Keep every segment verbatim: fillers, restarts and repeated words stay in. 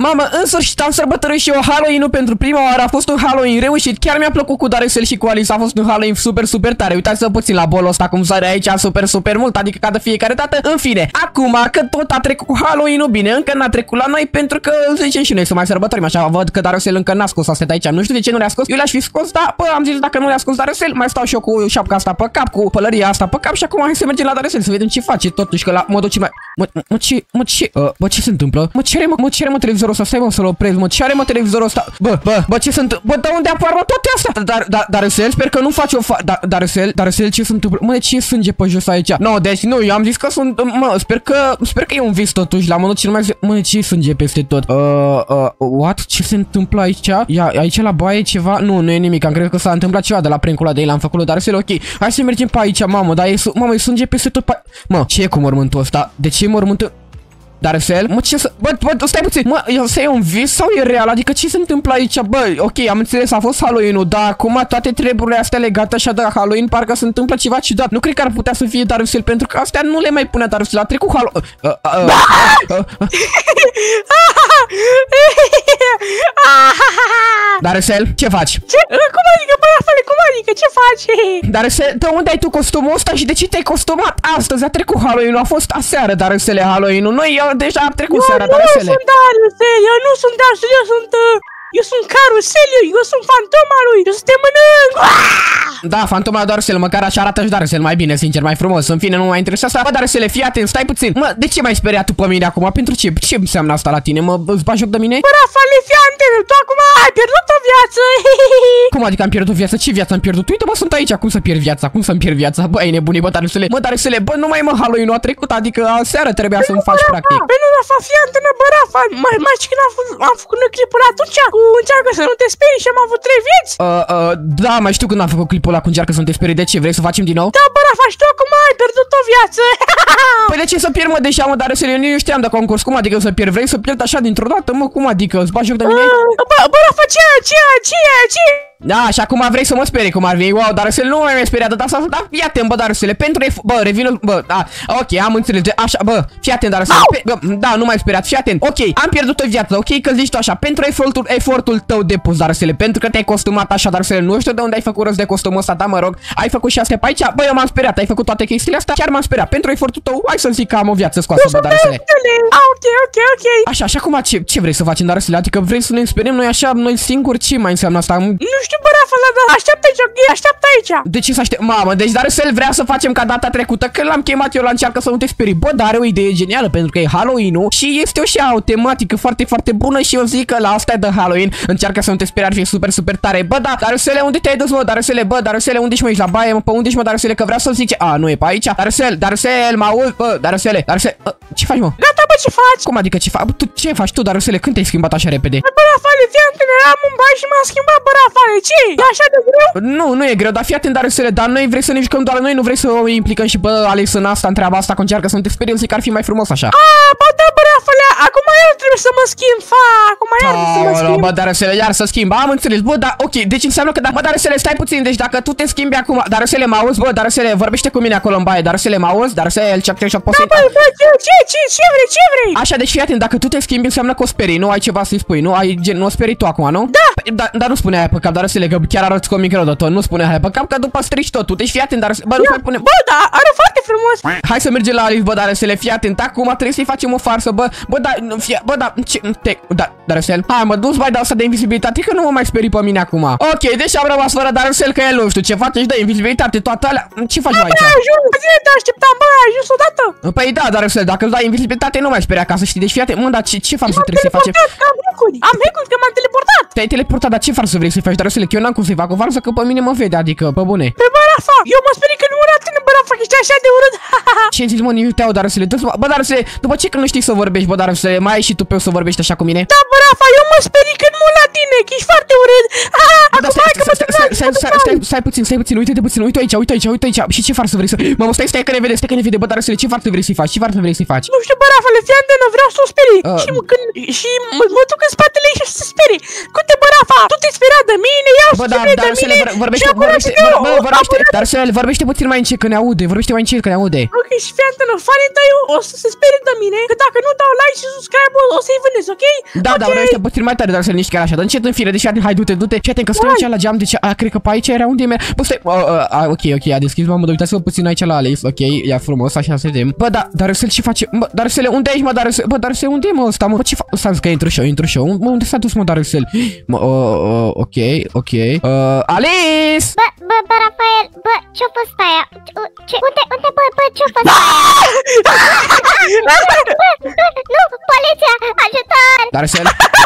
Mamă, în sfârșit am sărbătorit și eu Halloween-ul pentru prima oară. A fost un Halloween reușit. Chiar mi-a plăcut cu Darusel și cu Alice. A fost un Halloween super, super tare. Uitați-vă puțin la bolul ăsta cum sare aici super, super mult. Adică ca de fiecare dată. În fine, acum că tot a trecut cu Halloween-ul, bine, încă n-a trecut la noi pentru că zicem și noi să mai sărbătorim. Așa văd că Darusel încă n-a scos astea de aici. Nu știu de ce nu le-a scos. Eu le-aș fi scos, dar bă, am zis dacă nu le-a scos Darusel, mai stau și eu cu șapca asta pe cap, cu pălăria asta pe cap și acum hai să mergem la Darusel să vedem ce face. Totuși că la modul ce mai Mă, mă, ce, mă, ce, uh, bă, ce se întâmplă? Mă, cere, mă, mă cere, mă, televizorul ăsta, stai, mă, să-l oprez, mă, ce are, mă, televizorul ăsta? Bă, bă, bă, ce se întâmplă? Bă, de unde apar, mă, toate astea? Dar, dar, Darusel, sper că nu faci o fa... Dar, Darusel, Darusel, ce se întâmplă? Mă, de ce e sânge pe jos aici? Nu, deci, nu, eu am zis că sunt, mă, sper că, sper că e un vis totuși, la modul cel mai zi... Mă, de ce e sânge peste tot? Uh, uh, what? Ce se întâmplă aici? Ia, aici la baie ceva? Nu, nu e nimic, am crezut că s-a întâmplat ceva de la prank-ul ăla de el, am făcut-o, Darusel, ok. Hai să mergem pe aici, mamă, dar e, mamă, e sânge peste tot pe... Mă, ce e cu mormântul ăsta? De ce e mormântul? Darusel? Mă, ce să... Bă, bă, stai puțin. Mă, ăsta e un vis sau e real? Adică ce se întâmplă aici? Bă, ok, am înțeles, a fost Halloween-ul, dar acum toate treburile astea legate așa de Halloween, parcă se întâmplă ceva ciudat. Nu cred că ar putea să fie Darusel, pentru că astea nu le mai pune Darusel. A trecut Halloween. Uh, uh, uh, uh, uh. Darusel, ce faci? Ce? Cum adică, bă, afale, cum adică? Ce faci? Darusel, de unde ai tu costumul ăsta și de ce te-ai costumat astăzi? A trecut Halloween-ul, a fost aseară, Darusel, Halloween-ul. Noi eu deja a trecut eu seara, nu Darusel. sunt Darusel, eu nu sunt Darusel, eu sunt... Uh, eu sunt Carusel, eu, eu sunt fantoma lui, eu sunt te mănânc! Da, fantoma Darusel, măcar așa arată și Darusel mai bine, sincer, mai frumos. În fine, nu mă interesează asta. Bă, Darusel, fii atent, stai puțin. Mă, de ce m-ai speriat tu pe mine acum? Pentru ce? Ce înseamnă asta la tine? Mă, îți bagi joc de mine? Bă, Rafale, fii atent, tu acum ai pierdut o viață. Cum adică am pierdut viața? Ce viață am pierdut? Uite, bă, sunt aici, cum să pierd viața? Cum să-mi pierd viața? Bă, ai nebunit, bă, Darusel. Mă, Darusel, bă, nu mai mă, Halloween-ul a trecut, adică aseară trebuia să-mi faci practic. Bă, nu, Rafa, fii atent, bă, Rafa, mai mai știi când am făcut, am făcut clipul atunci cu încearcă să nu te sperii și am avut trei vieți? Uh, uh, da, mai știu când am făcut clipul ăla cu încearcă să nu te sperii. De ce? Vrei să facem din nou? Da, bă, Rafa, și tu acum ai pierdut o viață. Păi de ce să pierd, mă, deja, mă, Darusel, eu nu știam de concurs. Cum adică să pierd? Vrei să pierd așa dintr-o dată, mă? Cum adică? Îți bagi joc de mine? Bă, bă, Rafa, ce, ce, ce, ce? Da, și acum vrei să mă sperii cum ar veni. Wow, Darusel, nu mai mi-ai speriat de asta, dar fii atent, bă, Darusel, pentru efort, bă, revină, bă, da, ok, am înțeles, de, așa, bă, fii atent, Darusel, bă, da, nu mai speriat, fii atent, ok, am pierdut o viață, ok, că zici tu așa, pentru efortul, efortul tău depus, Darusel, pentru că te-ai costumat așa, Darusel, nu știu de unde ai făcut rost de costumul ăsta, da, mă rog, ai făcut și astea pe aici, bă, eu m-am speriat, ai făcut toate chestiile astea, chiar m-am speriat, pentru efortul tău, hai să zic că am o viață scoasă, bă, Darusel. Ok, ok, ok. Așa, și acum ce, ce vrei să facem, Darusel, adică vrei să ne speriem noi așa, noi singuri, ce mai înseamnă asta? Nu știu, bă, Rafa, dar așteaptă aici, ok, așteaptă aici. De ce să aștept? Mamă, deci Darusel vrea să facem ca data trecută când l-am chemat eu la încearcă să nu te sperii. Bă, dar are o idee genială pentru că e Halloween-ul și este o și o tematică foarte, foarte bună și eu zic că la asta de Halloween încearcă să nu te sperii, ar fi super, super tare. Bă, da, Darusel, unde te-ai dus, mă, Darusel, bă, Darusel, unde ești, mă, ești la baie, mă, pe unde ești, mă, Darusel, că vreau să zic ce... A, nu e pe aici. Darusel, Darusel, mă auzi, bă, Darusel, Darusel, ce faci, mă? Gata, bă, ce faci? Cum adică ce faci? Tu ce faci tu, Darusel? Când te-ai schimbat așa repede? Bă, Rafale, fii atent, eram în baie și m-am schimbat, bă, Rafale, ce? E așa de greu? Nu, nu e greu, dar fii atent, Darusel, dar noi vrei să ne jucăm doar noi, nu vrei să o implicăm și bă, Alex în asta, în treaba asta, că încearcă să nu te sperii, eu zic că ar fi mai frumos așa. A, bă, da, bă, Rafale, acum iar trebuie să mă schimb, fa, acum iar trebuie să mă schimb. Bă, Darusel, iar să schimb, am înțeles, bă, da, ok, deci înseamnă că da, bă, Darusel, stai puțin, deci dacă tu te schimbi acum, Darusel, mă auzi, bă, Darusel, vorbește cu mine acolo în baie, Darusel, mă auzi, Darusel, ce ce ce poți să... Da, bă, bă, ce, ce, ce vrei, ce vrei? Așa, deci fii atent, dacă tu te schimbi înseamnă că o sperii, nu ai ceva să-i spui, nu ai gen, nu o sperii tu acum, nu? Da. Dar da, nu spune aia pe cap, Darusel, că chiar arăți comic rău de tot, nu spune aia pe cap, că după strici totul, deci fii atent, Darusel, bă, nu mai pune... Bă, da, are foarte frumos. Hai să mergem la Alice, bă, Darusel, fii atent, acum trebuie să-i facem o farsă, bă, bă, da, fie, bă, da, ce, te, da, Darusel, hai, mă, du-ți mai dau asta de invizibilitate, că nu mă mai sperii pe mine acum. Ok, deci am rămas fără Darusel, că el nu știu ce face și de invizibilitate, toate alea, ce faci mai aici? Bă, ajung, zile te așteptam, bă, ai ajuns odată. Păi da, Darusel, dacă îți dai invizibilitate, nu mai speri acasă, știi, deci fii atent, mă, dar ce, ce farsă trebuie să facem? Am hack-uri, am hack-uri, că m-am teleportat. Te-ai teleportat, dar ce farsă vrei să faci, Darusel, că eu n-am cum să-i fac o farsă, că pe mine mă vede, adică, pe bune. Pe bă, Rafa, eu mă sperii că nu urât tine, bă, Rafa, că ești așa de urât. Ce zici, mă, nici te-au, Darusel, bă, Darusel, după ce că nu știi să vorbești, bă, Darusel, mai ai și tu pe să vorbești așa cu mine? Da, bă, Rafa, eu mă sperii când mă la tine, că ești foarte urât. Acum hai că mă stai puțin, stai puțin, uite-te puțin, uite aici, uite aici, uite aici. Și ce farsă vrei să... Mamă, stai, stai că ne vede, stai că ne vede, bă, Darusel, ce farsă vrei să-i faci? Ce farsă vrei să-i faci? Nu știu, bă, Rafa, fii antenă, vreau să o sperii. Și când și mă duc în spatele ei și să se sperie. Cu te, bă, Rafa, fa. Tu te speria de mine, ea Bă, se da, sperie dar de să le mine. vor- vorbește, și acum vorbește, vine vor- o- bă, o vorbește, cameră. dar să le vorbește puțin mai încet că ne aude, vorbește mai încet că ne aude. Ok, și fii atentă, fanii tăi o să se sperie de mine, că dacă nu dau like și subscribe o să-i vânezi, ok? Da, da, Ok. vorbește puțin mai tare, dar să nici chiar așa, dar încet în fire, deci atent, hai, du-te, du-te, fii atent că stăm aici la geam, deci, a, cred că pe aici era unde e mea, bă, stai, a, a, a, ok, ok, a deschis, mamă, uitați-vă puțin aici la Alex, ok, ia frumos, așa să vedem, bă, da, dar să ce face, bă, dar să le, unde ești, mă, dar să, bă, dar să unde e, mă, ăsta, mă, bă, ce fac, stai că intru și eu, intru și eu, mă, unde s-a dus, mă, dar să mă, uh, uh, ok, ok, uh, Alice! Bă, bă, bă, Rafael, bă, ce-a fost aia? Ce, unde, unde, bă, bă, ce-a fost aia? Bă, bă, nu, poliția, ajutor! Dar să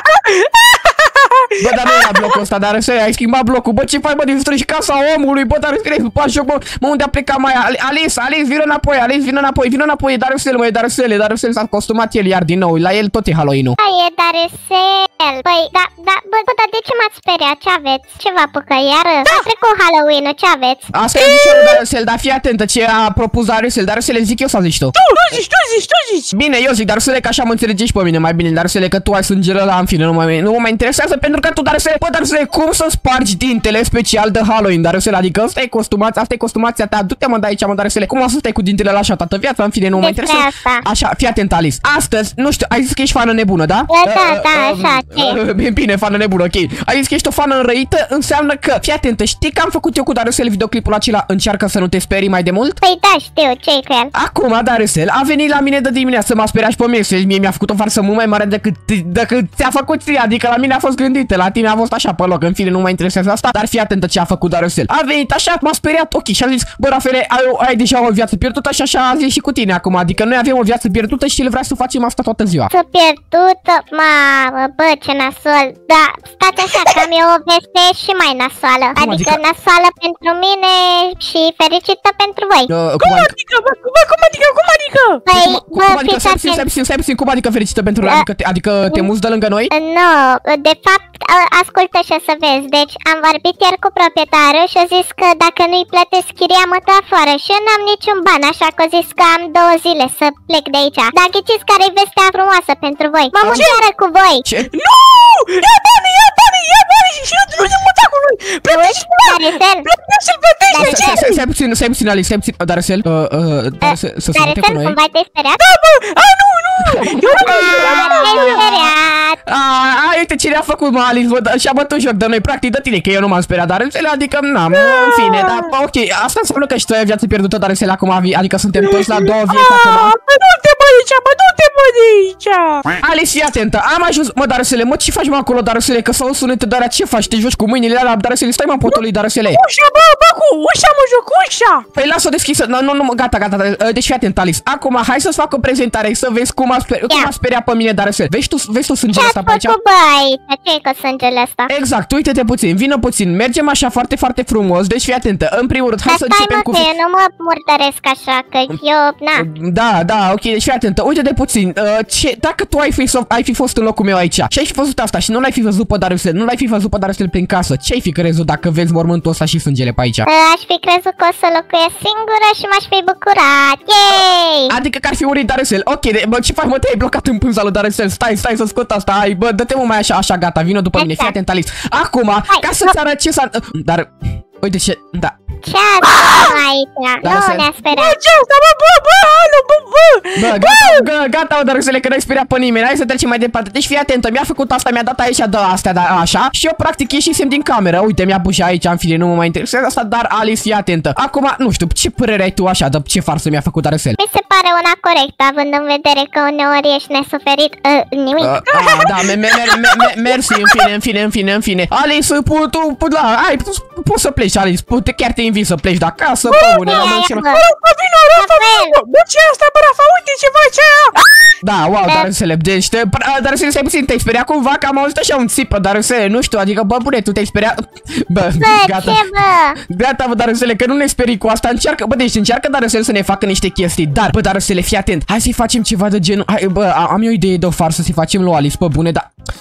Bă, dar nu era blocul ăsta, dar să ai schimbat blocul. Bă, ce faci, bă, distrugi casa omului, bă, dar scrie după așa, bă, mă, unde a plecat mai Alice, Alice, vină înapoi, Alice, vină înapoi, vină înapoi, dar să mă, dar să dar să s-a costumat el iar din nou, la el tot e Halloween-ul. Da, e Darusel. Păi, da, da, bă, bă, dar de ce m-ați speriat? Ce aveți? Ce vă apucă iară? A trecut Halloween-ul, ce aveți? Asta e zice Darusel, dar fii atentă ce a propus Darusel, Darusel, zic eu sau zici tu? Tu, tu zici, tu zici, tu zici. Bine, eu zic, Darusele, că așa mă înțelegești pe mine mai bine, Darusele, că tu ai sângele ăla, în fine, nu mă, nu mă mai interesează, pentru că tu, Darusele, bă, Darusele, cum să spargi dintele special de Halloween, Darusele, adică asta e costumația, asta e costumația ta, du-te, mă, de aici, mă, Darusele, cum o să stai cu dintele la așa toată viața, în fine, nu mă Despre interesează. asta. Așa, fii atent, Alice, astăzi, nu știu, ai zis că ești fană nebună, da? Da, da, da, așa, ce? Bine, bine, fană nebună, ok. Ai zis că ești o fană înrăită, înseamnă că, fii atentă, știi că am făcut eu cu Darusel videoclipul acela, încearcă să nu te sperii mai de mult? Păi da, știu, ce-i cu el? Acum, Darusel a venit la mine de dimineață, m-a speriat și pe mine, și mie mi-a făcut o farsă mult mai mare decât, decât ți-a făcut ție, adică la mine a fost gândită, la tine a fost așa pe loc, în fine, nu mă interesează asta, dar fii atentă ce a făcut Darusel. A venit așa, m-a speriat, ok, și a zis, bă, Rafael, ai, ai deja o viață pierdută și așa a zis și cu tine acum, adică noi avem o viață pierdută și el vrea să facem asta toată ziua. Să pierdută, mamă, bă, ce nasol. Da, stați așa, că am eu o veste și mai nasoală. Cum Adică adică? nasoală pentru mine și fericită pentru voi. Uh, Cum adică, bă, bă, cum adică, cum adică? Păi, Cum, bă, cum adică, fiți stai puțin, stai atenți. puțin, stai puțin, cum adică fericită pentru Da. adică te, adică te muți de lângă noi? Nu, de fapt, a- ascultă și o să vezi. Deci am vorbit ieri cu proprietarul și a zis că dacă nu-i plătesc chiria mă dă afară și eu n-am niciun ban, așa că a zis că am două zile să plec de aici. Dar ghiciți care-i vestea frumoasă pentru voi. Mă mut iară cu voi. Ce? Nu! Ia bani, ia bani, ia bani și nu nu te muta cu lui. Plătești, bă, Darusel, plătești-l, plătești, Dar- ce? Stai, stai, stai puțin, stai puțin, Alice, stai puțin, Darusel, uh, uh, Darusel, să se mute cu Darusel, noi. cumva te-ai speriat? Da, bă, a, nu, nu. Eu nu Ah, te-ai speriat. A, a, uite cine a făcut, mă, Alice, bă, și-a bătut joc de noi, practic, de tine, că eu nu m-am speriat, dar înțeleg, adică, n-am, în fine, dar, bă, ok, asta înseamnă că și tu ai viață pierdută, dar înțeleg acum, adică suntem toți la două vieți acum. Ah, bă, du-te, bă, de aici, bă, du-te, bă, de aici. Alice, fii atentă, am ajuns, mă, Darusele, mă, ce faci, mă, acolo, Darusele, că s-au sunete, dar ce faci, te joci cu mâinile alea, Darusele, stai, mă, potului, Darusele. Ușa, bă, bă, cu ușa, mă joc, cu ușa. Păi lasă-o deschisă, nu, nu, nu, gata, gata, deci fii atent, Alice, acum, hai să-ți fac o prezentare, să vezi cum a, sper, cum a speriat pe mine, Darusele, vezi tu, vezi tu sângele Ce ăsta ați pe aici? făcut, bă, aici? Ce-i cu sângele ăsta? Exact, uite-te puțin, vină puțin, mergem așa foarte, foarte frumos, deci fii atentă, în primul rând, hai Dar să stai, începem mă, cu... că eu nu mă murdăresc așa, că eu, na. Da, da, ok, deci fii atentă, uite-te puțin, uh, ce, dacă tu ai fi, ai fi fost în locul meu aici și ai fi văzut asta și nu l-ai fi văzut pe Darusel, nu l-ai fi văzut pe Darusel prin casă, ce-ai fi crezut dacă vezi mormântul ăsta și sângele pe aici? Aș fi crezut că o să locuiesc singură și m-aș fi bucurat. Yay! Adică că ar fi urit Darusel, ok, de, bă, ce faci, mă, te-ai blocat în pânza lui Darusel, stai, stai să scot asta, hai, bă, dă-te mă mai așa, așa, gata, vină după mine, fii atent, Alice. Acum, ca să-ți arăt ce s-a... Dar, uite ce, da. Ce ați făcut aici? Dar Nu să- ne-a Bă, speriat. ce asta, bă, bă, bă, alo, bă, bă. Bă, gata, gă, gata, mă, Darusele, că n-ai speriat pe nimeni, hai să trecem mai departe. Deci fii atentă, mi-a făcut asta, mi-a dat aici de astea, da, așa, și eu practic ieșisem din cameră, uite, mi-a pus și aici, în fine, nu mă mai interesează asta, dar Alice, fii atentă. Acum, nu știu, ce părere ai tu așa, de ce farsă mi-a făcut Darusel? Mi se pare una corectă, având în vedere că uneori ești nesuferit. Uh, nimic. Uh, ah, da, me, me, me, me, me, mersi, în fine, în fine, în fine, în fine. Alice, pu, tu, pu, da, ai, pu, poți să pleci, Alice, pu, te, chiar te invit să pleci de acasă, pe bune, la Ia, mânci, ia, mă. bă. Bă, vino, Rafa, Rafael. vino, bă, ce asta, bă, Rafa, uite ce faci aia. Da, wow, Da. Darusele, deci, te, Darusele, stai puțin, te-ai speriat cumva, că am auzit așa un țipă, Darusele, nu știu, adică, bă, bune, tu te-ai speriat, bă, Bă, gata. ce, bă? Gata, bă, Darusele, că nu ne sperii cu asta, încearcă, bă, deci încearcă Darusele să ne facă niște chestii, dar, bă, Darusele, fii atent, hai să-i facem ceva de genul, hai, bă, am eu o idee de o farsă să-i facem lui Alice, bă, bune, dar,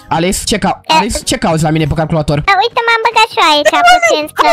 Alice, ce cau Alice, ce cauți la mine pe calculator? A, uite, m-am băgat și eu aici, puțin să...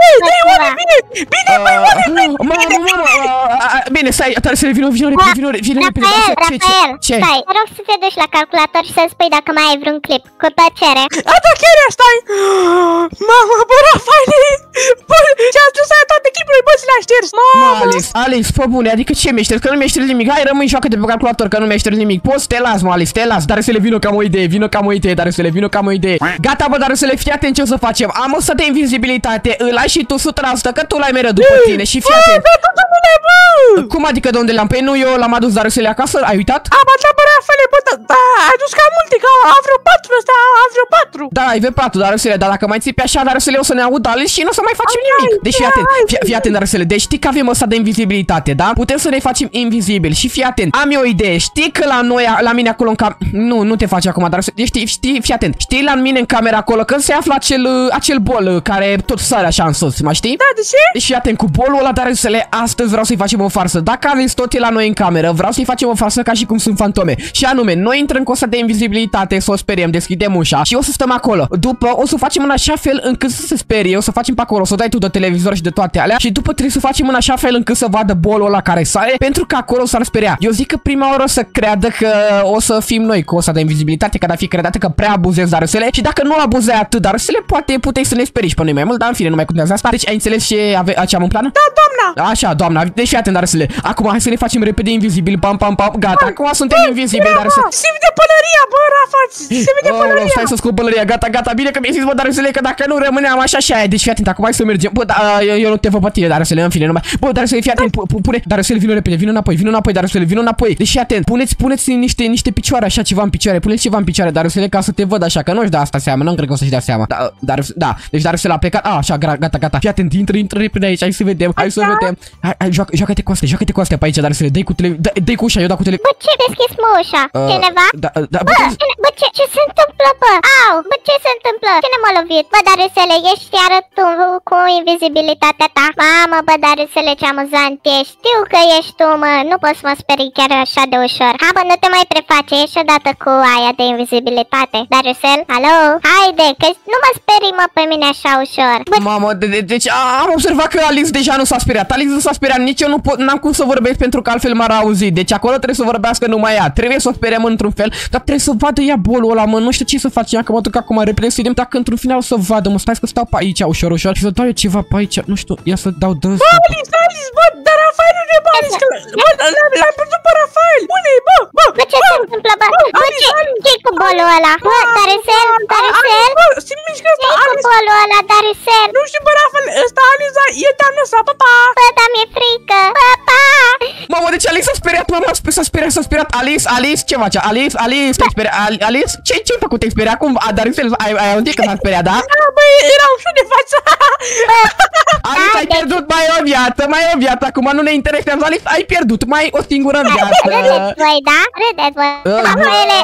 Bine, băi, oameni, Mamă, mamă, bine, stai, trebuie să vină, vină repede, vină, vină repede. Rafael, Rafael, stai, te rog să te duci la calculator și să-mi spui dacă mai ai vreun clip, cu plăcere. A, da, chiar e, stai! Mamă, bă, Rafael! Bă, ce-a dus aia toate clipurile, bă, să le-a șters! Mă, Alice, Alice, fă bune, adică ce mi-ai șters? Că nu mi-ai șters nimic. Hai, rămâi, joacă-te pe calculator, că nu mi-ai șters nimic. Poți, te las, mă, Alice, te las. Dar să le vină cam o idee, vină cam o idee, dar să le vină cam o idee. Gata, bă, dar să le fii atent ce o să facem. Am o să de invizibilitate, îl ai și tu o sută la sută, că tu l-ai mereu după tine și fii atent. Cum adică de unde l-am? Păi nu, eu l-am adus, dar să le acasă, ai uitat? Am dat, bă, Rafael, bă, da, a adus cam multe, că a vreo patru ăsta, a vreo patru. Da, ai vreo patru, dar să le, dar dacă mai țipi așa, dar să le o să ne aud Alice și nu o să mai facem nimic. Deci fii atent, fii, fii atent, dar să le. Deci știi că avem ăsta de invizibilitate, da? Putem să ne facem invizibili și fii atent. Am eu o idee. Știi că la noi, la mine acolo în cam... Nu, nu te faci acum, dar să... Știi, știi, fii atent. Știi la mine în camera acolo când se află acel, acel bol care tot sare așa în sus, mai știi? Da, de ce? Deci fii atent, cu bolul ăla, dar să le astăzi vreau să-i facem o farsă. Dacă aveți tot e la noi în cameră, vreau să-i facem o farsă ca și cum sunt fantome. Și anume, noi intrăm cu ăsta de invizibilitate, să o speriem, deschidem ușa și o să stăm acolo. După o să facem în așa fel încât să se sperie, o să facem pe acolo, o să dai tu de televizor și de toate alea și după trebuie să facem în așa fel încât să vadă bolul ăla care sare, pentru că acolo s-ar speria. Eu zic că prima oară o să creadă că o să fim noi cu ăsta de invizibilitate, ca de fiecare dată că prea abuzezi darusele și dacă nu abuzai atât darusele, poate puteai să ne sperii și pe noi mai mult, dar în fine, nu mai contează asta. Deci ai înțeles ce ave ce am în plan? Da, doamna. Așa, doamna, deci fii atent darusele. Acum hai să ne facem repede invizibil, pam pam pam. Gata, acum suntem invizibili, darusele. Se vede pălăria, bă, Rafa, se vede pălăria. Stai să scot pălăria, gata, gata, bine că mi-ai zis, bă, darusele, că dacă nu rămâneam așa și aia. Deci fii atent, acum hai să mergem. Bă, da, eu, eu nu te văd pe tine, darusele, în fine, numai. Bă, darusele, fii atent, pune, darusele, vină repede, vină înapoi, vină înapoi, darusele, vină înapoi. Deci fii atent, puneți, puneți niște niște picioare așa ceva în picioare, puneți ceva în picioare, darusele, ca să te văd așa, că nu-și da asta seama, nu cred că o să-și dea seama. Da, dar da, deci darusele a plecat. A, așa, gata, gata. Fii atent, intră, intră repede aici, hai să vedem, hai să vedem. Hai, hai, joacă, joacă-te cu astea, joacă-te cu astea pe aici, darusele, dă-i cu tele, dă-i cu ușa, eu dau cu tele. Bă, ce deschis mă ușa? Cineva? Da, da, bă, bă, ce, ce se întâmplă, bă? Au, bă, ce se întâmplă? Cine m-a lovit? Bă, Darusele, ești iară tu cu invizibilitatea ta. Mamă, bă, Darusele, ce amuzant ești. Știu că ești tu, mă, nu poți să mă sperii chiar așa de ușor. Ha, bă, nu te mai preface, ești odată cu aia de invizibilitate. Darusel, alo? Haide, că nu mă sperii, mă, pe mine așa ușor. Bă, mamă, de, de, deci am observat că Alice deja nu s-a speriat. Alice nu s-a speriat, nici eu nu pot, n-am cum să vorbesc pentru că altfel m-ar auzi. Deci acolo trebuie să vorbească numai ea. Trebuie să o speriem într-un fel, dar trebuie să vadă ea bolul ăla, mă, nu știu ce să facem, că mă duc acum repede să vedem dacă într-un final o să vadă, mă, stai că stau pe aici ușor, ușor și să dau eu ceva pe aici, nu știu, ia să dau de ăsta. Bă, Alice, Alice, bă, dar Rafael nu ne bă, Alice, că l-am pierdut pe Rafael. Unde-i, bă, bă, bă, ce se întâmplă, bă? Bă, ce-i cu bolul ăla? Bă, Darusel, Darusel? Bă, se mișcă ăsta, Ce-i cu bolul ăla, Darusel? Nu știu, bă, Rafael, ăsta Alice e te-am lăsat, pa, pa. Bă, dar mi-e frică, pa, pa. Mamă, deci Alice s-a speriat, mama, s-a speriat, s-a speriat. Alice, Alice, ce faci? Alice, Alice, te-ai speriat, Alice? Ce ce-ai făcut? Te-ai speriat? Cum? Darusel, ai ai auzit că s-a speriat, da? Da, băi, era ușor de față. Alice, ai pierdut mai o viață, mai o viață, acum nu ne interesează, Alice, ai pierdut mai o singură viață. Râdeți voi, da? Râdeți voi. Rafaele.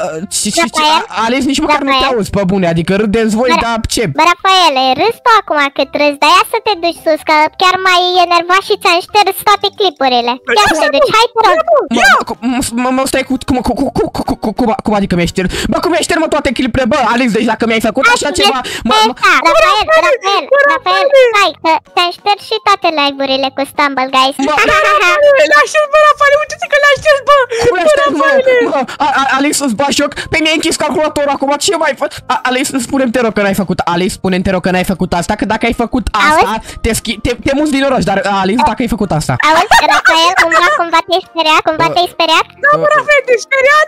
Alice, nici măcar nu te auzi, pe bune, adică râdeți voi, dar ce? Bă, Rafaele, râzi tu acum cât râzi, dar ia să te duci sus, că chiar mai enervat și ți-am șters toate clipurile. Ia să te duci, hai te rog. Mă, stai cu, cum adică mi-ai șters? Bă, cum mi-ai șters, mă, toate clipurile, bă, Alice, deci dacă mi-ai făcut așa ceva... Rafael, Rafael, Rafael, stai, că ți-am șters și toate live-urile cu Stumble Guys. L-a șters, bă, Rafael, uite-te că l-a șters, bă! Cum l-a șters, bă? Alice, îți bagi joc? Pe mine ai închis calculatorul acum, ce mai faci? Alice, spune-mi te rog că n-ai făcut, Alice, spune-mi te rog că n-ai făcut asta, că dacă ai făcut asta, te schi... te muți din oraș, dar Alice, dacă ai făcut asta. Auzi, Rafael, cumva, cumva te-ai speriat? Cumva te-ai speriat? Da, bă, Rafael, te-ai speriat?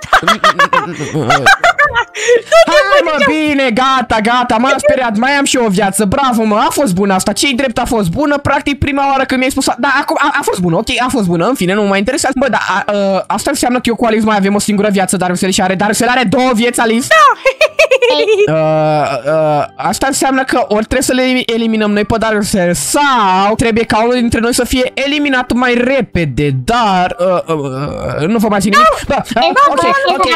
Hai, mă, bine, gata, gata, m-am speriat, mai am și o viață, bravo, mă, a fost bună asta, ce-i drept a fost bună, practic prima oară când mi-ai spus, da, acum a, a fost bună, ok, a fost bună, în fine, nu mă interesează, bă, dar a, a, asta înseamnă că eu cu Alice mai avem o singură viață, Darusel și are, Darusel are două vieți, Alice? Da! Uh, uh, asta înseamnă că ori trebuie să le eliminăm noi pe Darusel sau trebuie ca unul dintre noi să fie eliminat mai repede, dar uh, uh, uh, nu vă mai zic nimic. Bă, uh, ok, ok,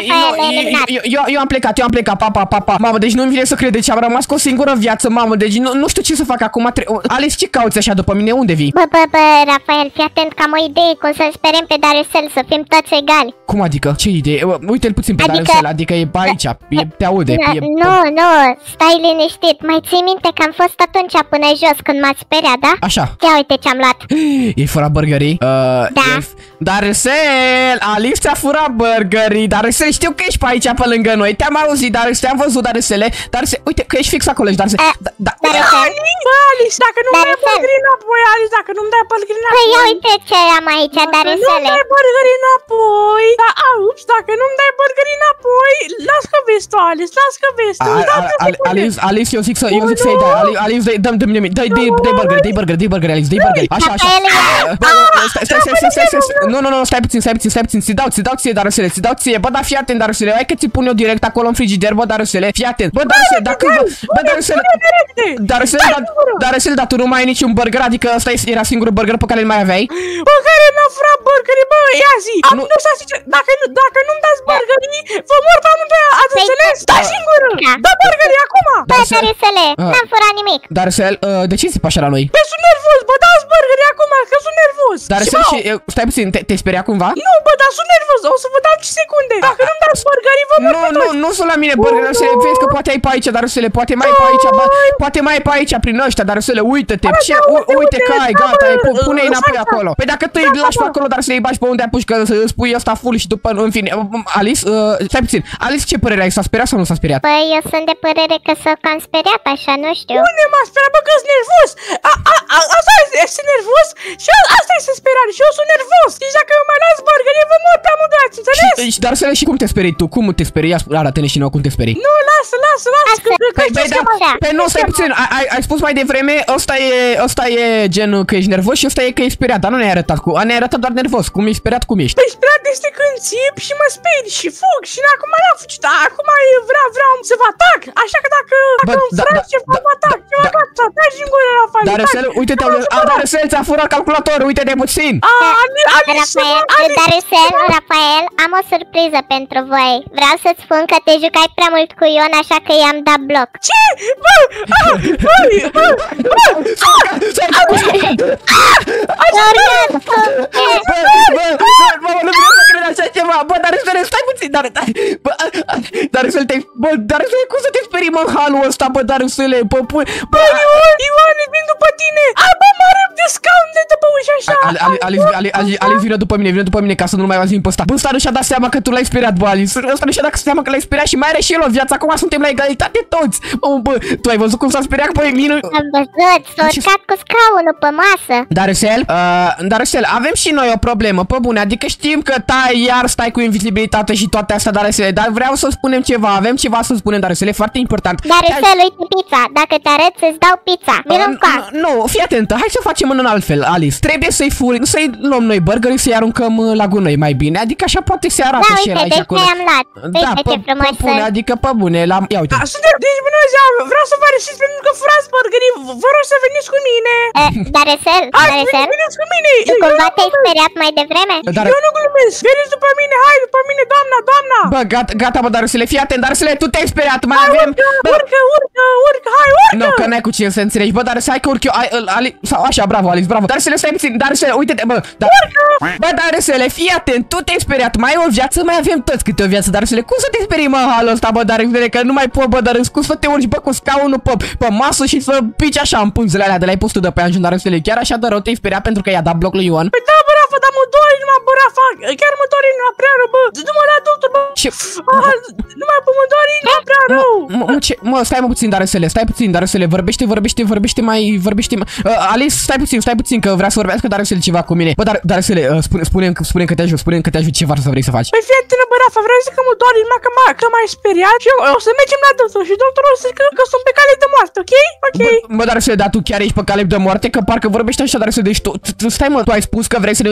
eu, eu, eu am plecat, eu am plecat, pa, pa, pa, pa. Mamă, deci nu-mi vine să cred, deci am rămas cu o singură viață, mamă, deci nu, nu știu ce să fac acum. Alice, ce cauți așa după mine? Unde vii? Bă, bă, bă, Rafael, fii atent că am o idee, cum să sperăm pe Darusel să fim toți egali. Cum adică? Ce idee? Uite-l puțin pe Adică- Darusel, adică e pe aici, e, te aude. Na, E, Nu, nu, stai liniștit. Mai ții minte că am fost atunci până jos când m-ați speriat, da? Așa. Ia uite ce-am luat. E fără burgerii? Uh, Da. e... Darusel, Alice ți-a furat burgerii. Darusel, știu că ești pe aici pe lângă noi. Te-am auzit, Darusel, te-am văzut, Darusele. Darusel, uite că ești fix acolo, ești Darusel. Eh, Da, da. Darusel. Bă, Alice, dacă nu-mi dai Darusel. burgerii înapoi, Alice, dacă nu-mi dai burgerii Păi înapoi. ia uite ce am aici, Nu-mi Darusele. dai burgerii înapoi. Da, ups, dacă nu-mi dai burgerii înapoi, las că vezi tu, Alice, las că vezi tu. A- Da, a- a- Alice, Alice, eu zic să, eu zic să-i dai. Ali- Alice, dai, dăm, dăm, dăm, dai, dai, dai burger, dai burger, dai burger, Alice, dai burger. Așa, așa. Rafael, Bă, bă, stai, stai, stai, stai, stai, stai, stai. Nu, nu, nu, stai puțin, stai puțin, stai puțin. Ți dau, ți dau ție, Darusele, ți dau ție. Bă, da, fii atent, Darusele. Hai că ți pun eu direct acolo în frigider, bă, Darusele. Fii atent. Bă, Darusele, dacă bă, Darusele, Darusele, Darusele, dar tu nu mai ai niciun burger, adică ăsta era singurul burger pe care îl mai aveai? Bă, care mi-a furat burgerii, bă, ia zi. Am Nu. nu să zice, dacă nu, dacă nu-mi dați burgerii, vă mor pe amândoi, ați Păi, înțeles? Stai da. singură, Da. dă burgerii acum. Bă, Darusele, Ah. n-am furat nimic. Darusel, uh, de ce țipi așa la noi? Bă, sunt nervos, bă, dați burgerii acum, că sunt nervos. Darusel Și, și, uh, stai puțin, te, te speria cumva? Nu, bă, dar sunt nervos, o să vă dau cinci secunde. Dacă nu-mi dați burgerii, vă mor Nu, pe nu, toți. nu sunt la mine burger, Darusele, vezi că poate ai pe aici, Darusele, poate mai ai pe aici, bă, poate mai ai pe aici prin ăștia, Darusele, uite-te, ce, da, u- uite, uite că uite, ai, da, gata, bă, e, pu- pune-i uh, înapoi așa. acolo. Păi dacă tu îi Da, lași pe da, acolo, Darusele, îi bagi pe unde apuci, că îți pui ăsta full și după, în fine, Alice, uh, stai puțin, Alice, ce părere ai, s-a speriat sau nu s-a speriat? Păi eu sunt de părere că s-a cam speriat așa, nu știu. Unde m-a speriat, bă, că sunt nervos. A, a, a, asta e, este nervos și a, asta este speriare și eu sunt nervos. Deci dacă eu mai las burgerii, vă mor pe amândoi, ați înțeles? Și, și Darusele, și cum te sperii tu? Cum te sperii? Ia, arată-ne și nouă cum te sperii. Nu, lasă, lasă, lasă, că, că, că Păi, știi băi, da, schema. așa. pe nu, stai puțin, ai, ai, ai spus mai devreme, ăsta e, ăsta e genul că ești nervos și ăsta e că ești speriat, dar nu ne-ai arătat cu, ne-ai arătat doar nervos, cum ești speriat, cum ești. Păi speriat este când țip și mă speri și fug și acum n-am fugit, dar acum vreau, vreau să vă atac, așa că dacă, Bă, dacă îmi da, frați da, ceva, da, vă atac, da, eu da. gata, dai și în gură, Rafael, Darusel, uite-te, a, Darusel ți-a furat calculatorul, uite-te puțin. A, Ali, Alice, Rafael, Alice, Darusel, Rafael, am o surpriză pentru voi. Vreau să-ți spun că te jucai prea mult cu Ion, așa că i-am dat bloc. ce? Bă, a, băi, bă, bă, Dorgat, Bă, bă, bă, bă, nu vreau să cred așa ceva. Bă, Darusel, stai puțin, dar, dar, bă, Darusel, te, bă, Darusel, cum să te sperii, mă, în halul ăsta, bă, Darusel, bă, bă, bă, Ioan, Ioan, vin după tine. A, bă, mă râp de scaun de după ușa așa. Ali- Ali- Alice, Ali- Ali- Alice, vină după mine, vină după mine ca să nu mai auzim pe ăsta. Bă, ăsta nu și-a dat seama că tu l-ai speriat, bă, Alice. Ăsta nu și-a dat seama că l-ai speriat și mai are și el o viață. Acum suntem la egalitate toți. Bă, bă, tu ai văzut cum s-a speriat, băi, mine? am văzut, s-a urcat cu scaunul pe masă. Darusel, uh, Darusel, avem și noi o problemă, pe bune, adică știm că tai, iar stai cu invizibilitate și toate astea, Darusel, dar vreau să spunem ceva, avem ceva să spunem, Darusel, e foarte important. Darusel, uite pizza, dacă te arăt să-ți dau pizza. Vino Uh, încoa. Nu, fii atentă, hai să facem în altfel, Alice. Trebuie să-i furi, să-i luăm noi burgerii, să-i aruncăm uh, la gunoi mai bine, adică așa poate se arată Da, și el uite, aici deci acolo. ne-am luat. Da, Uite pe, ce frumos pe bune, sunt. adică pe bune, la... Ia uite. A, suntem, deci bună ziua, vreau să vă arătați pentru că furați burgerii, vă rog să veniți cu mine. Eh, Darusel, Hai, Darusel, veniți cu mine. tu Eu cumva nu te-ai glumesc. speriat mai devreme? Dar, Eu nu glumesc, veniți după mine, hai după mine, doamna, doamna. bă, gata, gata, bă, Darusele, fii atent, Darusele, tu te-ai speriat, mai Hai, avem... urcă, Bă, urcă, urcă, urcă, hai, urcă. nu, că n-ai cu cine să înțelegi, bă, Darusele, hai că urc eu, ai, îl- Ali, sau așa, bravo, Alice, bravo. Darusele, stai puțin, Darusele, uite-te, bă, da, bă, Darusele, fii atent, tu te-ai speriat, mai ai o viață, mai avem toți câte o viață, Darusele, cum să te sperii, mă, în halul ăsta, bă, Darusele, că nu mai pot, bă, dar cum să te urci, bă, cu scaunul pe, pe masă și să pici așa în punzele alea de la-ai pus tu de pe Anjun, Darusele, chiar așa de rău te-ai speriat pentru că i-a dat bloc lui Ioan? Păi da, bă, Rafa, dar mă doare numai, bă, Rafa, chiar mă doare numai prea rău, bă, du-mă la doctor, bă. Ce? Ah, numai pe mă doare numai prea rău. Mă, mă, ce, mă, stai mă puțin, Darusele, stai puțin, Darusele, vorbește, vorbește, vorbește mai, vorbește mai... Uh, Alice, stai puțin, stai puțin, că vrea să vorbească Darusele ceva cu mine. Bă, Dar, Darusele, uh, spune, spune-mi, spune că te ajut, spune că te ajut, ceva să vrei să faci. Păi fii atentă, bă, Rafa, vreau să zic că mă doare numai că m-a, că m-ai speriat și eu o să mergem la doctor și doctorul o să zică că sunt pe cale de moarte, ok? Ok? Bă, bă, Darusele, dar tu chiar ești pe cale de moarte, că parcă vorbești așa, Darusele, deci tu, tu, tu, stai mă, tu ai spus că vrei să ne ducem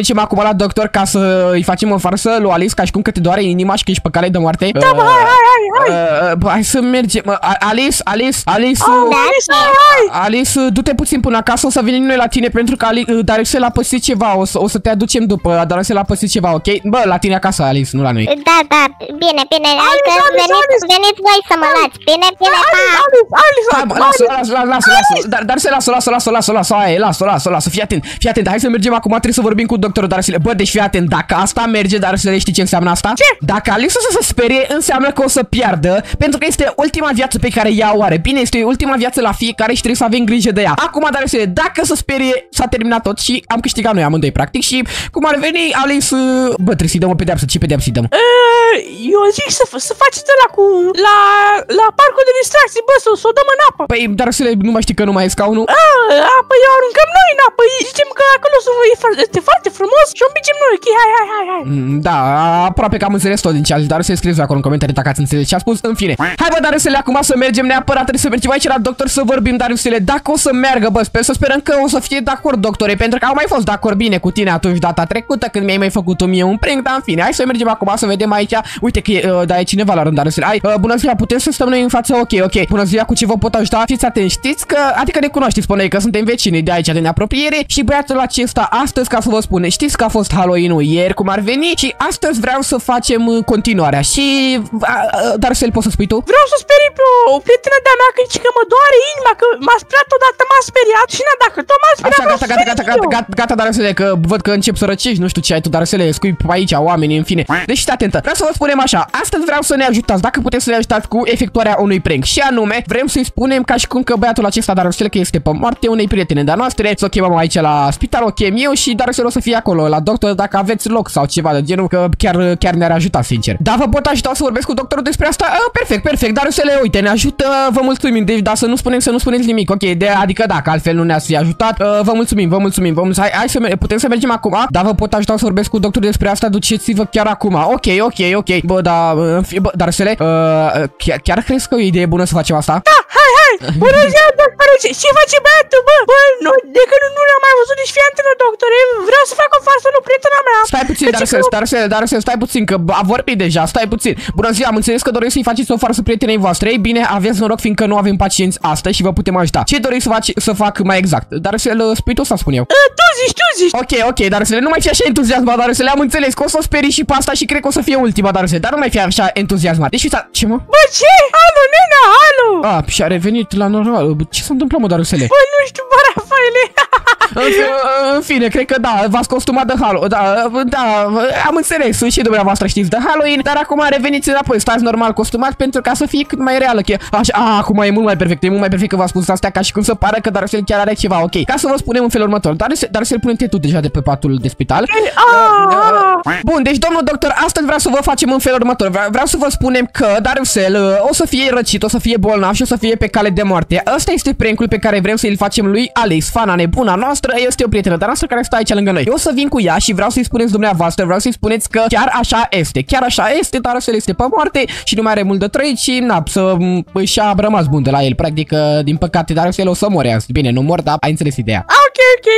ducem acum la doctor ca să îi facem o farsă lui Alice, ca și cum că te doare inima și că ești pe cale de moarte? Da, bă, hai, hai, hai, hai. Uh, hai să mergem. Uh, Alice, Alice, Alice, Oh, Alice, hai, hai. Alice, du-te puțin până acasă, o să venim noi la tine pentru că uh, Darusel a păsit ceva, o să, o să te aducem după, Darusel a păsit ceva, ok? Bă, la tine acasă, Alice, nu la noi. Da, da, bine, bine, hai că veniți, veniți voi să mă luați, bine, bine, pa! Hai, bă, lasă, lasă, lasă, lasă, lasă, dar, dar se lasă, lasă, lasă, lasă, lasă, hai, lasă, lasă, lasă, fii atent, fii atent, hai să mergem acum, trebuie să vorbim cu doctorul Darusele. Bă, deci fii atent, dacă asta merge, Darusele, știi ce înseamnă asta? Ce? Dacă Alice o să se sperie, înseamnă că o să piardă, pentru că este ultima viață pe care ea o are. Bine, este ultima viață la fiecare și trebuie să avem grijă de ea. Acum, Darusele, dacă se sperie, s-a terminat tot și am câștigat noi amândoi, practic, și cum ar veni, Alice, bă, trebuie să-i dăm o pedeapsă, ce pedeapsă-i dăm? Eu zic să, să faceți ăla cu, la, la parcul de distracții, bă, să o dăm în apă. Păi, Darusele, nu mai știi că nu mai e scaunul? A, apă, eu aruncăm noi în apă, zicem că acolo este foarte frumos și o împingem noi, ok, hai, hai, hai, hai. Da, aproape că am înțeles tot din ce a zis, dar să scrieți acolo în comentarii dacă ați înțeles ce a spus. În fine, hai bă, Darusele, acum să mergem neapărat, trebuie să mergem aici la doctor să vorbim, Darusele, dacă o să meargă, bă, sper să sperăm că o să fie de acord, doctore, pentru că au mai fost de acord bine cu tine atunci data trecută când mi-ai mai făcut mie un prank, dar în fine, hai să mergem acum să vedem aici. Uite că e, uh, da, e cineva la rând, Darusele. Hai, uh, bună ziua, putem să stăm noi în față? Ok, ok. Bună ziua, cu ce vă pot ajuta? Fiți atenți, știți că, adică ne cunoașteți, spune că suntem vecinii de aici, de apropiere și băiatul acesta astăzi, ca să vă spun, știți că a fost Halloween-ul ieri, cum ar veni, și astăzi vreau să facem continuarea și, uh, uh, Darusele, poți să spui tu? Vreau să sperii pe o, o prietenă de-a mea, că zice că mă doare inima, că m-a speriat odată, m-a speriat și na, dacă tot m-a speriat, așa, gata, gata, gata, gata, gata, gata, Darusele, că văd că încep să răcești, nu știu ce ai tu, Darusele, scui pe aici oamenii, în fine. Deci știi atentă. Vreau să vă spunem așa, astăzi vreau să ne ajutați, dacă puteți să ne ajutați cu efectuarea unui prank. Și anume, vrem să-i spunem ca și cum că băiatul acesta, Darusele, că este pe moarte unei prietene de-a noastre, să o chemăm aici la spital, o chem eu și Darusele o să fie acolo la doctor dacă aveți loc sau ceva de genul, că chiar, chiar ne-ar ajuta, sincer. Da, vă pot ajuta să vorbesc cu doctorul despre asta? A, perfect, perfect, Darusele, uite, ne ajută, vă mulțumim. Deci, da, să nu spunem, să nu spuneți nimic, ok, de, adică dacă altfel nu ne-ați fi ajutat, uh, vă mulțumim, vă mulțumim, vă mulțumim. Hai, hai să putem să mergem acum? Da, vă pot ajuta să vorbesc cu doctorul despre asta, duceți-vă chiar acum. Ok, ok, ok. Bă, da, bă, Darusele, uh, chiar, chiar crezi că e o idee bună să facem asta? Da, hai, hai! Bună ziua, doctore! Ce face băiatul, bă? Bă, nu, de când nu l-am mai văzut, deci fii atentă, doctore, vreau să fac o farsă lui prietena mea. Stai puțin, Darusele, Darusele, Darusele, stai puțin, că a vorbit deja, stai puțin. Bună ziua, am înțeles că doriți să-i faceți o farsă prietenei voastre. Ei bine, aveți noroc fiindcă nu avem pacienți astăzi și vă putem ajuta. Ce doriți să, faci, să fac mai exact? Darusele, spui tu sau spun eu? Uh, tu zici, tu zici. Ok, ok, Darusele, nu mai fi așa entuziasmat, Darusele, am înțeles că o să o sperii și pe asta și cred că o să fie ultima, Darusele, dar nu mai fi așa entuziasmat. Deci, ce mă? Bă, ce? Alo, nena, alo! Ah, și a revenit la normal. Ce s-a întâmplat, mă, Darusele? Bă, nu știu, bă, Rafaele. în, în fine, cred că da, v-ați costumat de Halloween. Da, da, am înțeles, și dumneavoastră știți de Halloween, dar acum reveniți înapoi, stați normal costumat pentru ca să fie cât mai reală. Așa, a, acum e mult mai perfect, e mult mai perfect că v-a spus astea ca și cum să pară că Darusele chiar are ceva, ok. Ca să vă spunem în felul următor, Darusele, Darusele, pune-te tu deja de pe patul de spital. Bun, deci domnul doctor, astăzi vreau să vă facem în felul următor. Vreau, vreau să vă spunem că Darusele o să fie răcit, o să fie bolnav și o să fie pe cale de moarte. Ăsta este prank-ul pe care vrem să-l facem lui Alice, fana nebuna noastră, este o prietenă de noastră care stă aici lângă noi. Eu o să vin cu ea și vreau să-i spuneți dumneavoastră, vreau să-i spuneți că chiar așa este, chiar așa este, Darusele este pe moarte și nu mai are mult de trăit și na, să și-a rămas bun de la el. Practic, din păcate, Darusele o să mori azi. Bine, nu mor, dar ai înțeles ideea. Ok, ok.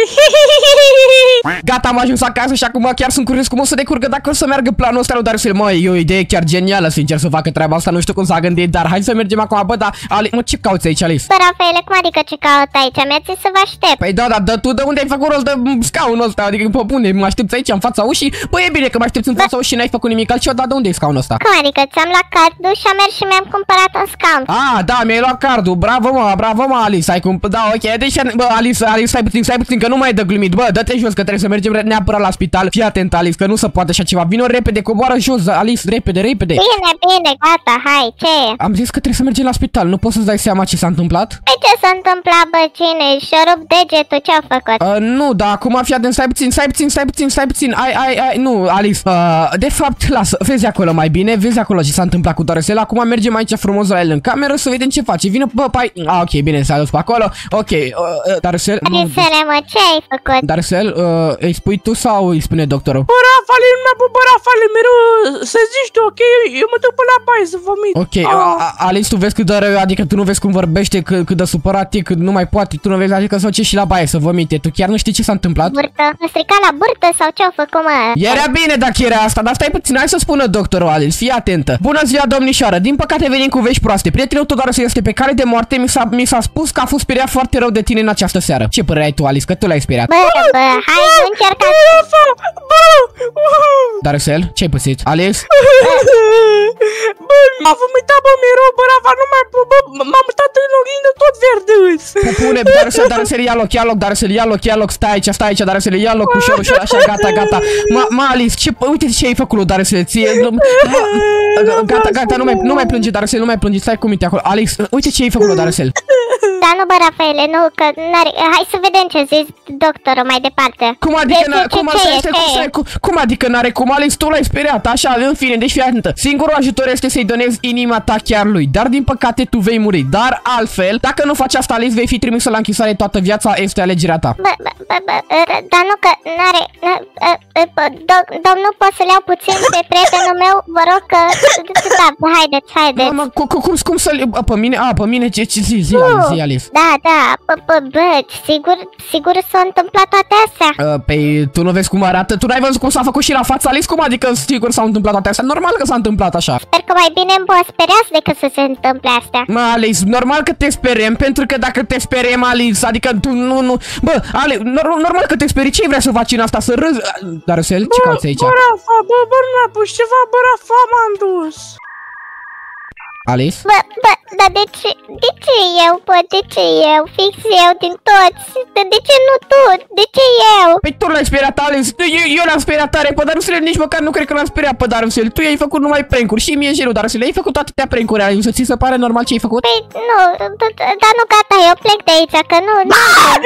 Gata, am ajuns acasă și acum chiar sunt curios cum o să decurgă dacă o să meargă planul ăsta lui Darusele. Mă, e o idee chiar genială, sincer, să facă treaba asta, nu știu cum s-a gândit, dar hai să mergem acum. Bă, da, Ali, mă, ce cauți aici, Alice? Bă, Rafaele, cum adică ce caut aici? Mi-a zis să vă aștept. Păi da, da, da, tu de unde ai făcut rost de scaunul ăsta? Adică, pe bune, mă aștepți aici în fața ușii? Băi, e bine că mă aștepți în fața ușii și n-ai făcut nimic altceva, dar de unde e scaunul ăsta? Cum adică? Ți-am luat cardul și am mers și mi-am cumpărat un scaun. Ah, da, mi-ai luat cardul, bravo mă, bravo mă, Alice, ai cum, da, ok, deci, bă, Alice, Alice, stai puțin, stai puțin, că nu mai e de glumit, bă, dă-te jos că trebuie să mergem neapărat la spital, fii atent, Alice, că nu se poate așa ceva, vino repede, coboară jos, Alice, repede, repede. Bine, bine, gata, hai, ce e? Am zis că trebuie să mergem la spital, nu poți să-ți dai seama ce s-a întâmplat? Păi ce s-a întâmplat, bă, cine? Și-a rupt degetul, ce-a făcut? Uh, nu, da, acum fii atent, stai puțin, stai puțin, stai puțin, stai puțin, ai, ai, ai, nu, Alice, uh, de fapt, lasă, vezi acolo mai bine, vezi acolo ce s-a întâmplat cu Darusele, acum mergem aici frumos la el în cameră să vedem ce face, vină, bă, pai, ah, ok, bine, s-a dus pe acolo, ok, uh, uh, Darusele, Darusele, Spune-mă, ce ai făcut? Darcel, uh, îi spui tu sau îi spune doctorul? Bă, Rafale, nu mi-a bă, Rafale, mereu să zici tu, ok? Eu mă duc până la baie să vomit. Ok, oh. Alice, tu vezi cât de rău, adică tu nu vezi cum vorbește, cât, cât de supărat e, cât nu mai poate, tu nu vezi, adică să duce și la baie să vomite. Tu chiar nu știi ce s-a întâmplat? Burtă? A stricat la burtă sau ce-au făcut, mă? Era bine dacă era asta, dar stai puțin, hai să spună doctorul Alice, fii atentă. Bună ziua, domnișoară, din păcate venim cu vești proaste. Prietenul tău doar să este pe cale de moarte, mi s-a mi s-a spus că a fost speriat foarte rău de tine în această seară. Ce părere ai tu, Alice, că tu l-ai speriat? Bă, bă, hai, nu încerca. Darcel, ce-ai pățit? Alice? Bă, m-a vomitat, bă, mi-e rău, bă, Rafa, nu mai, bă, m-am mutat în oglindă tot verde. Pune, Darcel, Darcel, ia loc, ia loc, Darcel, ia loc, ia loc, stai aici, stai aici, Darcel, ia loc, ușor, ușor, așa, gata, gata. Ma, ma, Alice, ce, uite ce ai făcut lui Darcel, ție, gata, gata, nu mai, nu mai plânge, Darcel, nu mai plânge, stai cu minte acolo. Alice, uite ce ai făcut lui Darcel. Da, nu, bă, Rafaele, nu, că n-are... Hai să vedem ce zici doctorul mai departe. Cum adică n-are, cum, cum, cum adică n-are cum, Alice, tu l-ai speriat, așa, în fine, deci fii atentă. Singurul ajutor este să-i donezi inima ta chiar lui, dar din păcate tu vei muri. Dar altfel, dacă nu faci asta, Alice, vei fi trimisă la închisoare toată viața, este alegerea ta. Bă, bă, bă, bă, dar nu că n-are... Domnul, pot să-l iau puțin pe prietenul meu, vă rog că... Da, haideți, haideți. Mă, cum să-l... Pe mine, a, pe mine, ce, ce zi, zi, zi, Alice. Da, da, bă, bă, bă, sigur, sigur s-au întâmplat toate astea. Păi, tu nu vezi cum arată? Tu n-ai văzut cum s-a făcut și la fața, Alice? Cum adică sigur s-au întâmplat toate astea? Normal că s-a întâmplat așa. Sper că mai bine vă speriați decât să se întâmple astea. Mă, Alice, normal că te speriem, pentru că dacă te speriem, Alice, adică tu nu, nu... Bă, Alice, normal că te sperii, ce vrei să faci în asta? Să râzi? Darcel, ce cauți aici? Bă, Rafa, bă, bă, nu mi-a pus ceva, bă, Rafa, m-am dus. Alice? Bă, bă, dar de ce, de ce eu, bă, de ce eu, fix eu din toți, de ce nu tu, de ce eu? Păi tu l-ai speriat, Alice, eu, eu l-am speriat tare pe Darcel, nici măcar nu cred că l-am speriat pe Darcel, tu i-ai făcut numai prank-uri și mie și lui Darcel, ai făcut atâtea prank-uri, Alice, ți se pare normal ce ai făcut? Păi, nu, dar nu, gata, eu plec de aici, că nu, nu,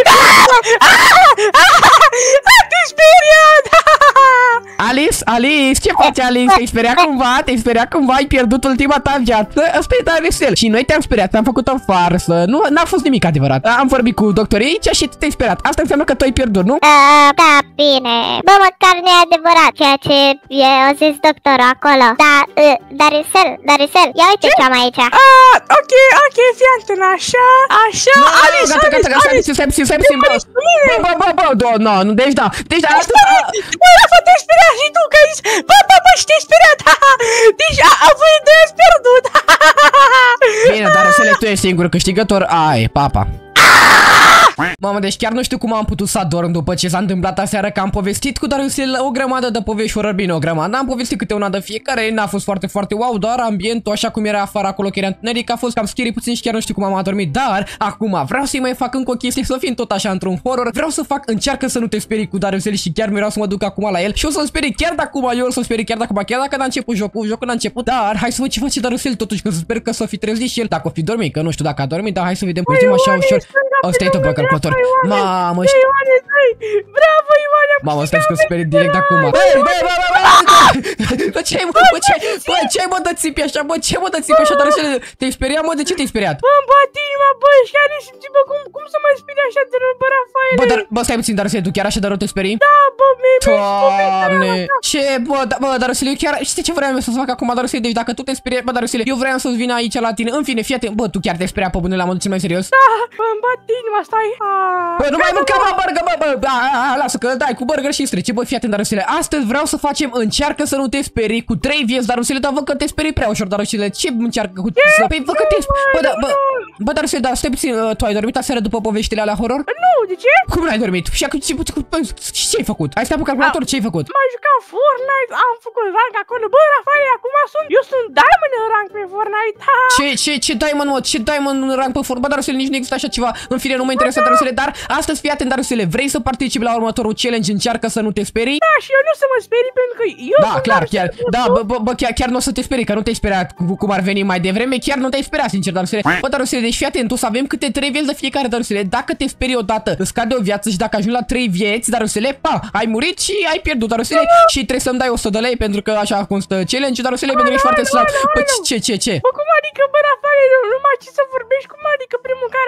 te-ai speriat! Alice, Alice, ce faci, Alice? Te-ai speriat cumva? Te-ai speriat cumva? Ai pierdut ultima ta viață? Asta e Darcel. Și noi te-am speriat, am făcut o farsă. Nu, n-a fost nimic adevărat. Am vorbit cu doctorii aici și te-ai speriat. Asta înseamnă că tu ai pierdut, nu? Uh, da, bine. Bă, măcar nu e adevărat ceea ce e, a zis doctorul acolo. Da, uh, Darcel, Darcel, ia uite ce am aici. Ah, ok, ok, fii atent, așa, așa, no, Alice, gata, Alice, gata, Alice, stai puțin, stai puțin, bă, bă, bă, bă, bă, no, nu, deci da, deci da, asta... Bă, Rafa, te-ai speriat și tu, că ai zis, bă, bă, bă, și te-ai speriat, deci, a, voi doi ați pierdut. Bine, dar să le tu ești singur câștigător, ai, papa. Mamă, deci chiar nu știu cum am putut să adorm după ce s-a întâmplat aseară, că am povestit cu Darcel o grămadă de povești horror, bine, o grămadă. Am povestit câte una de fiecare, n-a fost foarte, foarte wow, dar ambientul așa cum era afară acolo, că era întuneric, a fost cam scary puțin și chiar nu știu cum am adormit. Dar acum vreau să-i mai fac încă o chestie, să fim tot așa într-un horror. Vreau să fac încearcă să nu te sperii cu Darcel și chiar vreau să mă duc acum la el și o să-l sperii chiar de acum, eu o să-l sperii chiar de acum, chiar dacă n-a început jocul, jocul n-a început. Dar hai să văd ce face Darcel totuși, că sper că s-o fi trezit și el, dacă o fi dormit, că nu știu dacă a dormit, dar hai să vedem, putem așa ușor. Ăsta e tot pe calculator. Mamă, știu. Bravo, Ioane. Mamă, stai să sperii direct acum. Băi, băi, băi, băi, bă, ce ai, mă, bă, ce, bă, ce ai, mă, dă țipi așa, bă, ce, mă, dă țipi așa, dar așa, te-ai speriat, mă, de ce te-ai speriat? Bă, îmi bate inima, bă, și care simți, bă, cum, cum să mă sperii așa de rău, bă, Rafaele? Bă, dar, bă, stai puțin, Darcel, tu chiar așa de rău te sperii? Da, bă, mi-e Doamne, ce, bă, da, bă, Darcel, eu chiar, știi ce vreau să-ți fac acum, Darcel, deci dacă tu te sperii, bă, Darcel, eu vreau să-ți vin aici la tine, în fine, fii atent, bă, tu chiar te-ai speriat pe bune la modul cel mai serios? Da, bă, îmi bate inima, stai. Bă, nu mai mânca, mă, burger, bă, bă, a, a, a, lasă că dai cu burger și strice, bă, fii atent, Darcel, astăzi vreau să facem încearcă să nu te sperii cu trei vieți, Darcel, dar văd că te sperii prea ușor, Darcel, ce încearcă cu... Păi, văd că te... Bă, da, bă, bă, Darcel, da, stai puțin, tu ai dormit aseară după poveștile alea horror? Nu, de ce? Cum n-ai dormit? Și acum, ce-ai făcut? Ai stat pe calculator, ce-ai făcut? M-am jucat Fortnite, am făcut rank acolo, bă, Rafael, acum sunt, eu sunt Diamond în rank pe Fortnite, ha! Ce, ce, ce Diamond, mă, ce Diamond în rank pe Fortnite? Bă, Darcel, nici nu există așa ceva, în fine, nu mă interesează, Darcel, dar astăzi fii atent, Darcel, vrei să participi la următorul challenge, încearcă să nu te sperii? Da, și eu nu să mă sperii pentru că eu Da, sunt clar, chiar, da, bă, bă, bă, chiar, chiar nu o să te sperii, că nu te-ai speriat cu, cum ar veni mai devreme, chiar nu te-ai speriat, sincer, Darcel. Bă, Darcel, deci fii atent, o să avem câte trei vieți de fiecare, Darcel. Dacă te sperii odată, îți scade o viață și dacă ajungi la trei vieți, Darcel, pa, ai murit și ai pierdut, Darcel, și trebuie să-mi dai o sută de lei pentru că așa cum stă challenge, Darcel, pentru că ești foarte slab. Bă, ce, ce, ce? Bă, cum adică, bă, Rafael, numai ce să vorbești, cum adică primul care ajungi la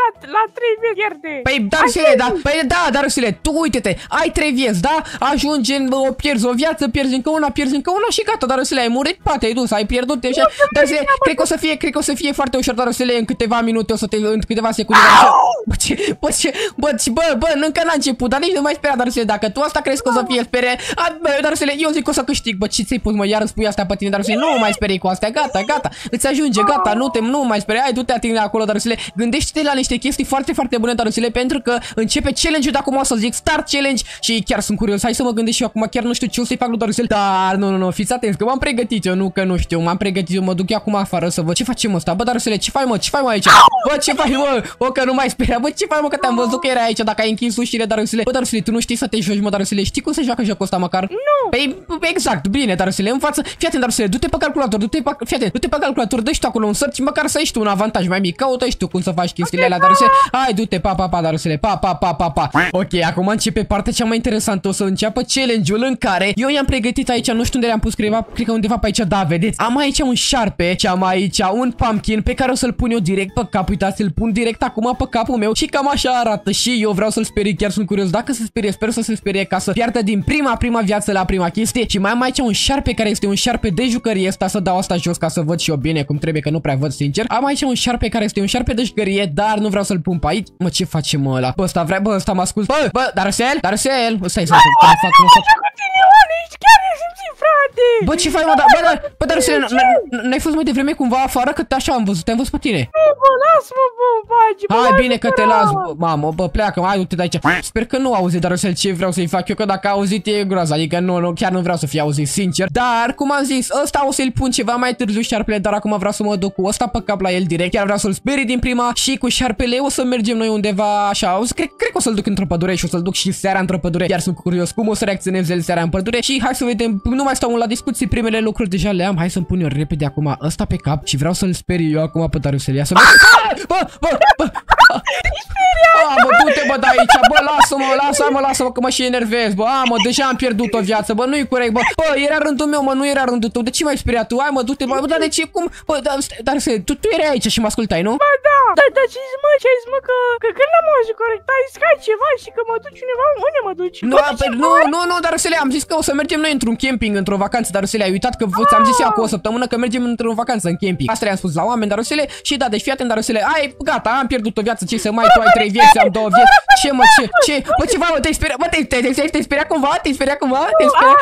la trei vieți pierde. Păi, Darusele, da, păi da, Darusele, tu uite-te, ai trei vieți, da? Ajungi în, o pierzi o viață, pierzi încă una, pierzi încă una și gata, Darusele, ai murit, poate ai dus, ai pierdut, așa. Darusele, cred că o să fie, cred că o să fie foarte ușor, Darusele, în câteva minute, o să te, în câteva secunde, bă, ce, bă, ce, bă, bă, bă, încă n-a început, dar nici nu mai speria, Darusele, dacă tu asta crezi că o să fie sperie, bă, Darusele, eu zic că o să câștig, bă, ce ți-ai pus, mă, iar îmi spui asta pe tine, Darusele, nu mai sperii cu astea, gata, gata, îți ajunge, gata, nu te, nu mai speria, hai, du-te atinge acolo, Darusele, gândește-te la niște chestii foarte, foarte bune, Darusele, pentru că începe challenge-ul de acum, o să zic start challenge și chiar sunt curios, hai să mă gândesc și eu acum, chiar nu știu ce o să-i fac lui Darusele, dar nu, nu, nu, fiți atenți, că m-am pregătit eu, nu că nu știu, m-am pregătit eu, mă duc eu acum afară să văd ce facem ăsta, bă, Darusele, ce faci, mă, ce faci, mă, aici, bă, ce faci, mă, o, că nu mai speria, bă, ce faci, mă, că te-am văzut că erai aici, dacă ai închis ușile, Darusele, bă, Darusele, tu nu știi să te joci, mă, Darusele, știi cum se joacă jocul ăsta măcar? Nu. Păi, exact, bine, Darusele, în față, fii atent, Darusele, du-te pe calculator, du-te pe, fii atent, du-te pe calculator, dă-și tu acolo un search, măcar să ai tu un avantaj mai mic, caută și tu cum să faci chestiile alea, Darusele, hai, du-te, pa, pa, pa, Darusele, pa, pa, pa, pa, pa. Ok, acum începe partea cea mai interesantă, o să înceapă challenge-ul în care eu i-am pregătit aici, nu știu unde le-am pus, cred, cred că undeva pe aici, da, vedeți, am aici un șarpe și am aici un pumpkin pe care o să-l pun eu direct pe cap, uitați, îl pun direct acum pe capul meu și cam așa arată și eu vreau să-l sperii, chiar sunt curios dacă se sperie, sper să se sperie ca să piardă din prima, prima viață la prima chestie și mai am aici un șarpe care este un șarpe de jucărie, asta să dau asta jos ca să văd și eu bine cum trebuie, că nu prea văd sincer, am aici un șarpe care este un șarpe de jucărie, dar nu vreau să-l pun pe aici, mă, ce facem mă ăla, bă, ăsta vrea, bă, ăsta mă ascult, bă, bă, Darusel, Darusel, ăsta e să fac, fac, fac, Chiar ne simțim, frate! bă, ce faci, mă, da, bă, dar, bă, Darusel, n-ai fost mai devreme cumva afară, că așa am văzut, te-am văzut pe tine. Nu, bă, lasă-mă, bă, bagi, bă, hai, bine că te las, bă, mamă, bă, pleacă, hai, du-te de aici. Sper că nu auzi, Darusel, ce vreau să-i fac eu, că dacă a auzit e groază, adică nu, nu, chiar nu vreau să fie auzit, sincer. Dar, cum am zis, ăsta o să-l pun ceva mai târziu șarpele, dar acum vreau să mă duc cu ăsta pe cap la el direct, chiar vreau să-l sperii din prima și cu șarpele o să mergem noi undeva așa, o să, cred, cred că o să-l duc într-o pădure și o să-l duc și seara într-o pădure, iar sunt curios cum o să reacționeze el seara în pădure și hai să vedem, nu mai stau la discuții, primele lucruri deja le am, hai să-mi pun eu repede acum ăsta pe cap și vreau să-l sperii eu acum pe Darusel, ia să vezi. Bă, bă, bă, a, bă, du-te, bă, de aici, bă, lasă-mă, lasă-mă, lasă-mă, că mă și enervez, bă, a, mă, deja am pierdut o viață, bă, nu-i corect, bă, bă, era rândul meu, mă, nu era rândul tău, de ce m-ai speriat tu, hai, mă, du-te, bă, dar de ce, cum, bă, dar, dar, tu, tu erai aici și mă ascultai, nu? Ba, da, da, da, ce zici, mă, ce ai zis, mă, că, că când n-am auzit corect, ai zis că ai ceva și că mă duci undeva, unde mă duci? Nu, pe, nu, nu, nu, Darusele, am zis că o să mergem noi într-un camping, într-o vacanță, Darusele, ai uitat că ți-am zis eu acum o săptămână că mergem într-o vacanță în camping. Asta le-am spus la oameni, Darusele, și da, deci fii atent, Darusele, ai, gata, am pierdut o viață, ce să mai, tu ai trei vieți, am două vieți, ce, mă, ce, ce, bă, ceva, mă, te-ai speriat, bă, te-ai te, te, speriat cumva, te-ai speriat cumva, te-ai speriat,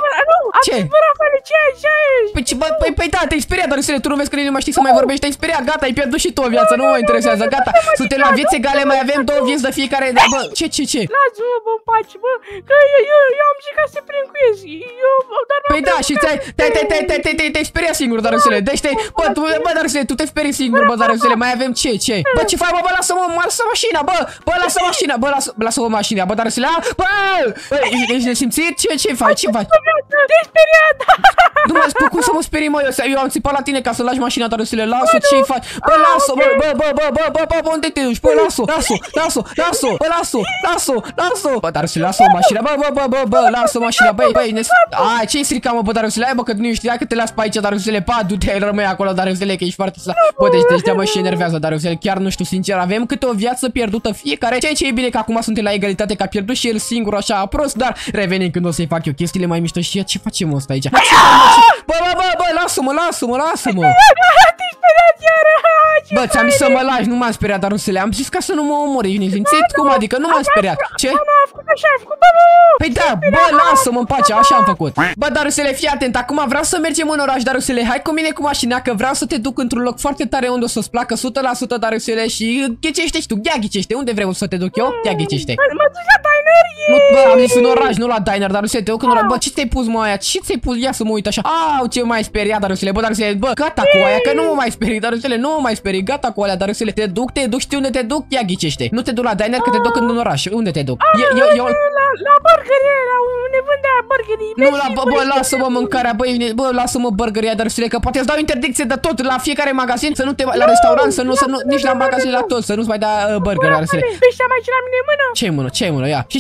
ce? Ce ai, ce ai? Păi, bă, păi, păi, da, te-ai speriat, Darusele, tu nu vezi că nu mai știi să mai vorbești, te-ai speriat, gata, ai pierdut și tu o viață, nu mă interesează, gata, suntem la vieți egale, mai avem două vieți de fiecare, bă, ce, ce, ce? Lasă-mă, bă, în pace, bă, că eu, eu, eu am zis ca să prind cu ies, eu, dar păi da, și te-ai, te-ai, te-ai, te-ai, te-ai, te-ai speriat singur, Darusele, deci te, bă, tu, bă, Darusele, tu te sperii singur, bă, Darusele, mai avem ce, ce? Bă, ce faci, bă, bă, lasă-mă, lasă mașina, bă, bă, lasă mașina, bă, lasă, lasă-mă mașina, bă, Darusele, bă, bă, ești nesimțit? Ce, ce faci, ce faci? Te-ai speriat! Nu mă spui cum să mă sperii, mă, eu am țipat la tine ca să lași mașina, Darusele, lasă, ce-i faci? Bă, lasă, bă, bă, bă, bă, bă, bă, bă, bă, unde te duci? Bă, lasă, lasă, lasă, lasă, bă, lasă, lasă, lasă, bă, Darusele, lasă mașina, bă, bă, bă, bă, bă, lasă mașina, băi, băi, ne... Ai, ce-i strica, mă, bă, Darusele, hai, bă, că nu știi, hai că te las pe aici, Darusele, pa, du-te, rămâi acolo, Darusele, că ești foarte sa. Bă, deci, deci, de-a mă și enervează, Darusele, chiar nu știu, sincer, avem câte o viață pierdută fiecare, ceea ce e bine că acum suntem la egalitate, că a pierdut și el singur așa prost, dar revenim când o să-i fac eu chestiile mai mișto și ce facem ăsta aici? Bă, bă, bă, bă, lasă-mă, lasă-mă, lasă-mă! Te-ai speriat iară! Bă, ți-am zis să mă lași, nu m-am speriat, Darusele, am zis ca să nu mă omori, ești nesimțit? Cum adică? Nu m-am speriat. Ce? Am făcut așa, am făcut, bă, bă! Păi da, bă, lasă-mă în pace, așa am făcut. Bă, Darusele, fii atent, acum vreau să mergem în oraș, Darusele, hai cu mine cu mașina, că vreau să te duc într-un loc foarte tare unde o să-ți placă o sută la sută, Darusele, și ghicește și tu, ia ghicește, unde vrei să te duc eu? Ia ghicește. Mă duci la diner, nu, bă, am zis în oraș, nu la diner, Darusele, te duc în oraș. Bă, ce ți-ai pus, mă, aia? Ce ți-ai pus? Ia să mă uit așa. Au, ce mai speriat, Darusele, bă, Darusele, bă, gata cu aia, că nu mă mai sperii, Darusele, nu mă mai sperii, gata cu alea, Darusele, te duc, te duc, știi unde te duc? Ia ghicește. Nu te duc la diner, că te duc în oraș. Unde te duc? Eu, eu, la, la burgerie, la unde vândea burgerii. Nu, la, bă, bă, lasă-mă mâncarea, băi, bă, lasă-mă burgeria, Darusele, că poate îți dau interdicție de tot la fiecare magazin, să nu te la restaurant, să nu, să nu, nici la magazin la tot, să nu-ți mai da uh, burger, Darusele. Deci am aici la mine în mână. Ce mână? Ce mână? Ia. Și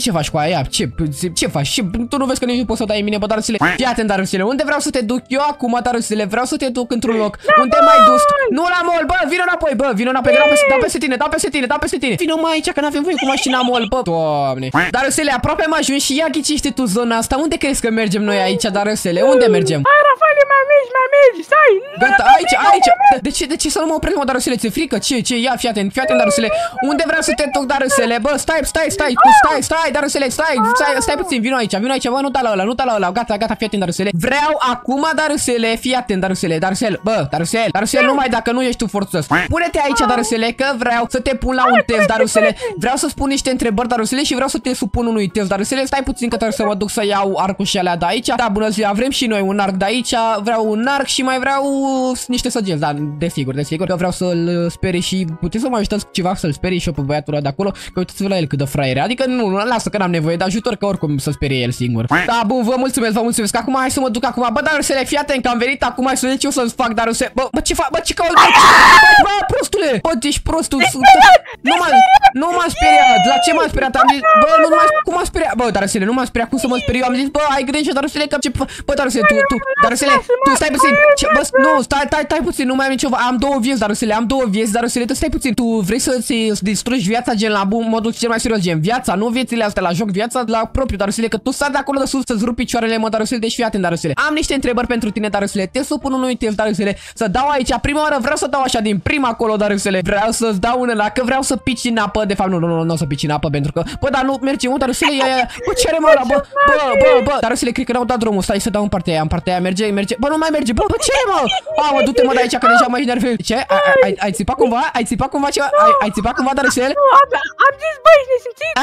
ce faci cu aia? Ce, ce faci? Ce, tu nu vezi că nici nu poți să o dai în mine, bă, Darusele? Fii atent, Darusele, unde vreau să te duc eu acum, Darusele? Vreau să te duc într-un loc. Unde mai dus? Nu la mall, bă, vino înapoi, bă, vino înapoi, dau peste, dau peste tine, dau peste tine, dau peste tine. Vino mai aici, că n-avem voie cu mașina mall, bă. Doamne. Darusele, aproape am ajuns și ia ghicește tu zona asta. Unde crezi că mergem noi aici, Darusele? Unde mergem? Hai, Rafale, mai mergi, mai mergi, stai. Gata, aici, aici. De ce, de ce să nu mă opresc, mă, Darusele? Ți-e frică? Ce, ce? Ia, fii atent, fii atent, Darusele. Unde vreau să te duc, Darusele? Bă, stai, stai, stai, stai, stai, Darusele, stai, stai, stai puțin, vino aici, vino aici, bă, nu da la ăla, nu da la ăla. Gata, gata, fii atent, Darusele. Vreau acum, Darusele, fii atent, Darusele, Darusel, bă, Darusel, Darusel, numai dacă nu ești tu forțos. Pune-te aici, Darusele, că vreau să te pun la un test, Darusele. Vreau să spun niște întrebări, Darusele, și vreau să te supun unui test, Darusele. Stai puțin că trebuie să mă duc să iau arcușele alea de aici. Da, bună ziua, vrem și noi un arc de aici. Vreau un arc și mai vreau niște săgeți, da, desigur, desigur că vreau să-l sperii și puteți să mă ajutați cu ceva să-l sperii și eu pe băiatul ăla de acolo, că uitați-vă la el cât de fraier. Adică nu, nu, lasă că n-am nevoie de ajutor, că oricum să sperie el singur. Da, bun, vă mulțumesc, vă mulțumesc. Acum hai să mă duc acum. Bă, Darusele, fii atent că am venit acum, hai să vedem ce o să-ți fac, Darusele. Bă, bă, ce fac? Bă, ce caut? Bă, prostule! Bă, ești prostul. Nu m-am nu m-am speriat. La ce m-am speriat? Am zis, bă, nu m-am cum m-am speriat? Bă, Darusele, nu m-am speriat, cum să mă speriu? Am zis, bă, ai grijă, Darusele, că ce bă, Darusele, tu, tu, Darusele, tu stai puțin. Ce, bă, nu, stai, stai, stai puțin, nu mai am nicio. Am două vieți, Darusele, am două vieți, Darusele, tu stai puțin. Tu vrei să-ți distrugi viața gen la bun, modul cel mai serios, gen viața, nu viețile astea la joc, viața la propriu, Darusele, că tu stai de acolo de sus să-ți rupi picioarele, mă, Darusele, deci fii atent, Darusele. Am niște întrebări pentru tine, Darusele. Te supun unui test, Darusele. Să dau aici, prima oară vreau să dau așa din prima acolo, Darusele. Vreau să-ți dau unul, că vreau să pici în apă, de fapt nu, nu, nu, nu o să pici în apă pentru că, bă, dar nu merge, mă, Darusele, ia, ia. Bă, ce are mă ăla, bă, bă, bă, bă. Darusele, cred că n-au dat drumul. Stai să dau în partea aia, în partea aia merge, merge. Bă, nu mai merge. Bă, bă, ce e, mă? A, mă, du-te, mă, de aici că deja mă enervez. Ce? Ai ai țipat cumva? Ai țipat cumva ceva? Ai ai țipat cumva, Darusele? Nu, am zis, băi, ne simțim.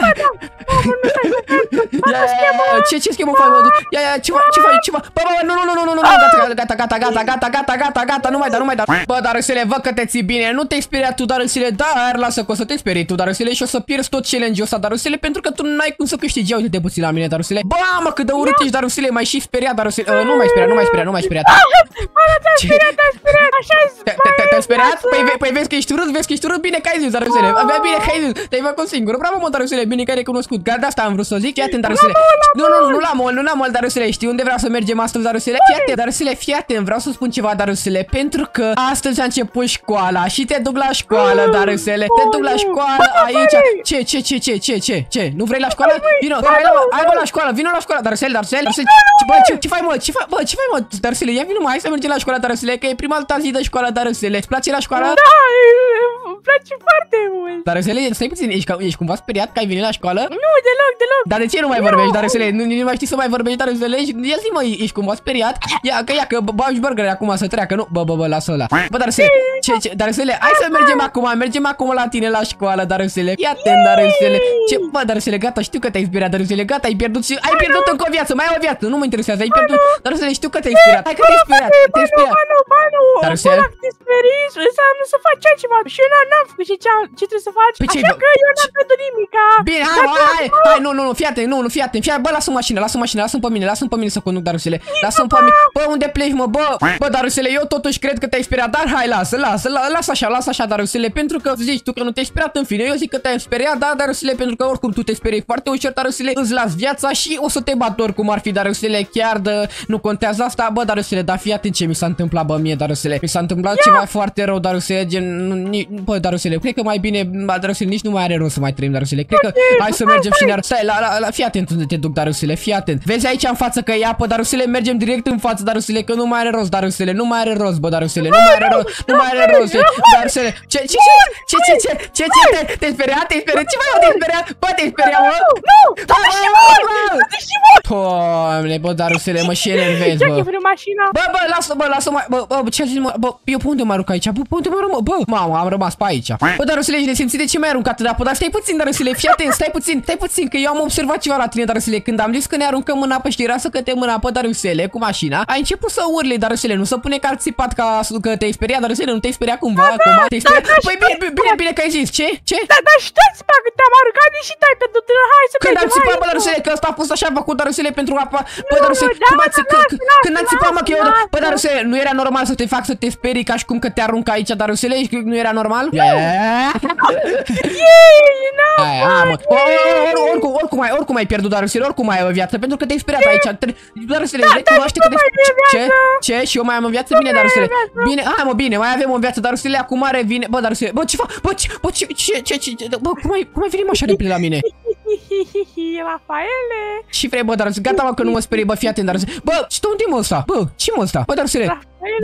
Ce ce schemă faci, mă? Ia, ia, ce faci? Ce faci? Ce faci? Bă, bă, nu, nu, nu, nu, nu, gata, gata, gata, gata, gata, gata, gata, gata, nu mai da, nu mai da. Bă, Darusele, văd că te ții bine. Nu te-ai speriat tu, Darusele. Dar lasă că o să te sperii tu, Darusele, și o să pierzi tot challenge-ul ăsta, Darusele, pentru că tu n-ai cum să câștigi. Ia uite-te puțin la mine, Darusele. Bă, mă, cât de urât ești, Darusele, mai și speriat, Darusele. Uh, nu mai speriat, nu mai speriat, nu mai speriat. Te-ai speriat, te-ai speriat, așa-i. Te-ai speriat? Păi, păi vezi că ești urât, vezi că ești urât, bine că ai zis, Darusele. Abia bine că ai zis, te-ai făcut singur. Bravo, mă, Darusele, bine că ai recunoscut. Gata, asta am vrut să zic, fii atent, Darusele. Nu, nu, nu la mall, nu la mall, Darusele. Știi unde vreau să mergem astăzi, Darusele? Fii atent, Darusele, fii atent, vreau să spun ceva, Darusele, pentru că astăzi a început școala și te duc la școală, Darusele. Te duc la școală aici. Ce, ce, ce, ce, ce, ce, ce? Nu vrei la școală? Vino, hai mă la școală, vino la școală, Darusele, Darusele, Darusele. Bă, ce, ce faci, mă? Ce faci, bă, ce faci, mă, Darusele? Ia vino, mă, hai să mergem la școală, Darusele, că e prima ta zi de școală, Darusele. Îți place la școală? Da, îmi place foarte mult. Darusele, stai puțin, ești, ești cumva speriat că ai venit la școală? Nu, deloc, deloc. Dar de ce nu mai vorbești, Darusele? Nu, nu mai știi să mai vorbești, Darusele? Ia zi, mă, ești cumva speriat? Ia, că ia, că bagi burgeri acum să treacă, nu? Bă, bă, bă, lasă ăla. Bă, Darusele, ce, ce, Darusele, hai să mergem acum, mergem acum la tine la școală, Darusele. Ia-te, Darusele. Ce, bă, Darusele, gata, știu că te-ai speriat, Darusele, gata, ai pierdut și ai pierdut încă o viață, mai ai o viață, nu mă interesează, ai pierdut. Darusele, știu că te-ai speriat. Hai că te-ai speriat, te-ai speriat. Bă, nu, bă, nu. Darusele, te sperii, înseamnă să faci altceva. Și eu n-am făcut și ce trebuie să faci. Așa că eu n-am pierdut nimica. Bine, hai, hai, hai, nu, nu, nu, fii atent, nu, nu, fii atent, fii atent. Bă, lasă mașina, lasă mașina, lasă-mi pe mine, lasă-mi pe mine să conduc, Darusele. Lasă-mi pe mine. Bă, unde pleci, mă? Bă, bă, Darusele, eu totuși cred că te-ai speriat, dar hai, lasă, lasă, lasă așa, lasă așa, Darusele, pentru că zici tu că nu te-ai speriat, în fine. Eu zic că te-ai speriat, da, Darusele, pentru că oricum tu te sperii foarte ușor, Darusele, îți las viața și o să te bat oricum ar fi, Darusele, chiar de nu contează asta, bă, Darusele, dar fii atent ce mi s-a întâmplat, bă, mie, Darusele. Mi s-a întâmplat ceva foarte rău, Darusele, gen, bă, Darusele, cred că mai bine, Darusele, nici nu mai are rost să mai trăim, Darusele. Cred că hai să mergem și ne stai, la, la, la, fii atent unde te duc, Darusele, fii atent. Vezi aici în față că e apă, Darusele, mergem direct în față, Darusele, că nu mai are rost, Darusele, nu mai are rost, bă, Darusele, nu mai are rost, nu mai are rost, Darusele. Ce, ce, ce, ce, ce, ce, ce, ce, te-ai speriat, te-ai speriat, ce mai te-ai speriat, bă, te-ai speriat, mă? Nu, du-te și mor, du-te și mor. Doamne, bă, Darusele, mă și enervez, bă. Bă, bă, lasă, bă, lasă, mă, bă, bă, ce zici, mă, bă, eu pe unde mă arunc aici, bă, pe unde mă arunc, bă, mamă, am rămas pe aici. Bă, Darusele, ești nesimțit, de ce m-ai aruncat de apă? Dar stai puțin, Darusele, fii atent, stai puțin, stai puțin, că eu am observat ceva la tine, Darusele, când am zis că ne aruncăm în apă, știi, era să cătem în apă, Darusele, cu mașina, ai început să urli, Darusele, nu să pune că ar țipat ca că te-ai speriat, Darusele, nu te-ai speriat cumva, acum te-ai speriat. Păi bine, bine, bine că ai zis, ce? Ce? Da, dar știți, bă, că te-am aruncat și te-ai pierdut, hai să când am țipat, bă, Darusele, că ăsta a fost așa făcut, Darusele, pentru apa. Bă, Darusele, când am țipat, mă, că eu, bă, Darusele, nu era normal să te fac să te sperii ca și cum că te arunc aici, Darusele, nu era normal? Ei, Aia, a, mă. O, or, oricum, oricum ai, oricum ai pierdut, Darusele, oricum ai o viață, pentru că te-ai speriat aici. Darusele, recunoaște că te... Ce? Ce? Și eu mai am o viață? Bine, Darusele. Bine, hai mă, bine, mai avem o viață, Darusele, acum are vine. Bă, Darusele, bă, ce fac? Bă, ce, bă, ce, ce, ce, ce, bă, cum ai, cum ai venit așa repede la mine? Rafaele. Și vrei, bă, Darusele, gata, mă, că nu mă sperii, bă, fii atent, Darusele. Bă, ce unde mă ăsta? Bă, ce mă ăsta? Bă, Darusele.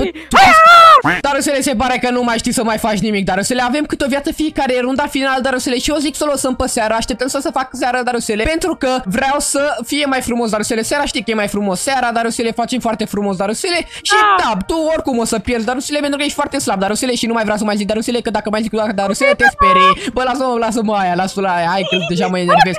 Darusele, se pare că nu mai știi să mai faci nimic, Darusele. Avem câte o viață fiecare runda final, Darusele. Și eu zic să o lăsăm pe seara. Așteptăm să se facă seara, Darusele, pentru că vreau să fie mai frumos, Darusele. Seara știi că e mai frumos. Seara, Darusele, facem foarte frumos, Darusele. Și da, tu oricum o să pierzi, Darusele, pentru că ești foarte slab, Darusele. Și nu mai vreau să mai zic, Darusele, că dacă mai zic cu Darusele, te sperii. Bă, lasă-mă, lasă-mă aia, lasă-mă aia. Hai că deja mă enervez.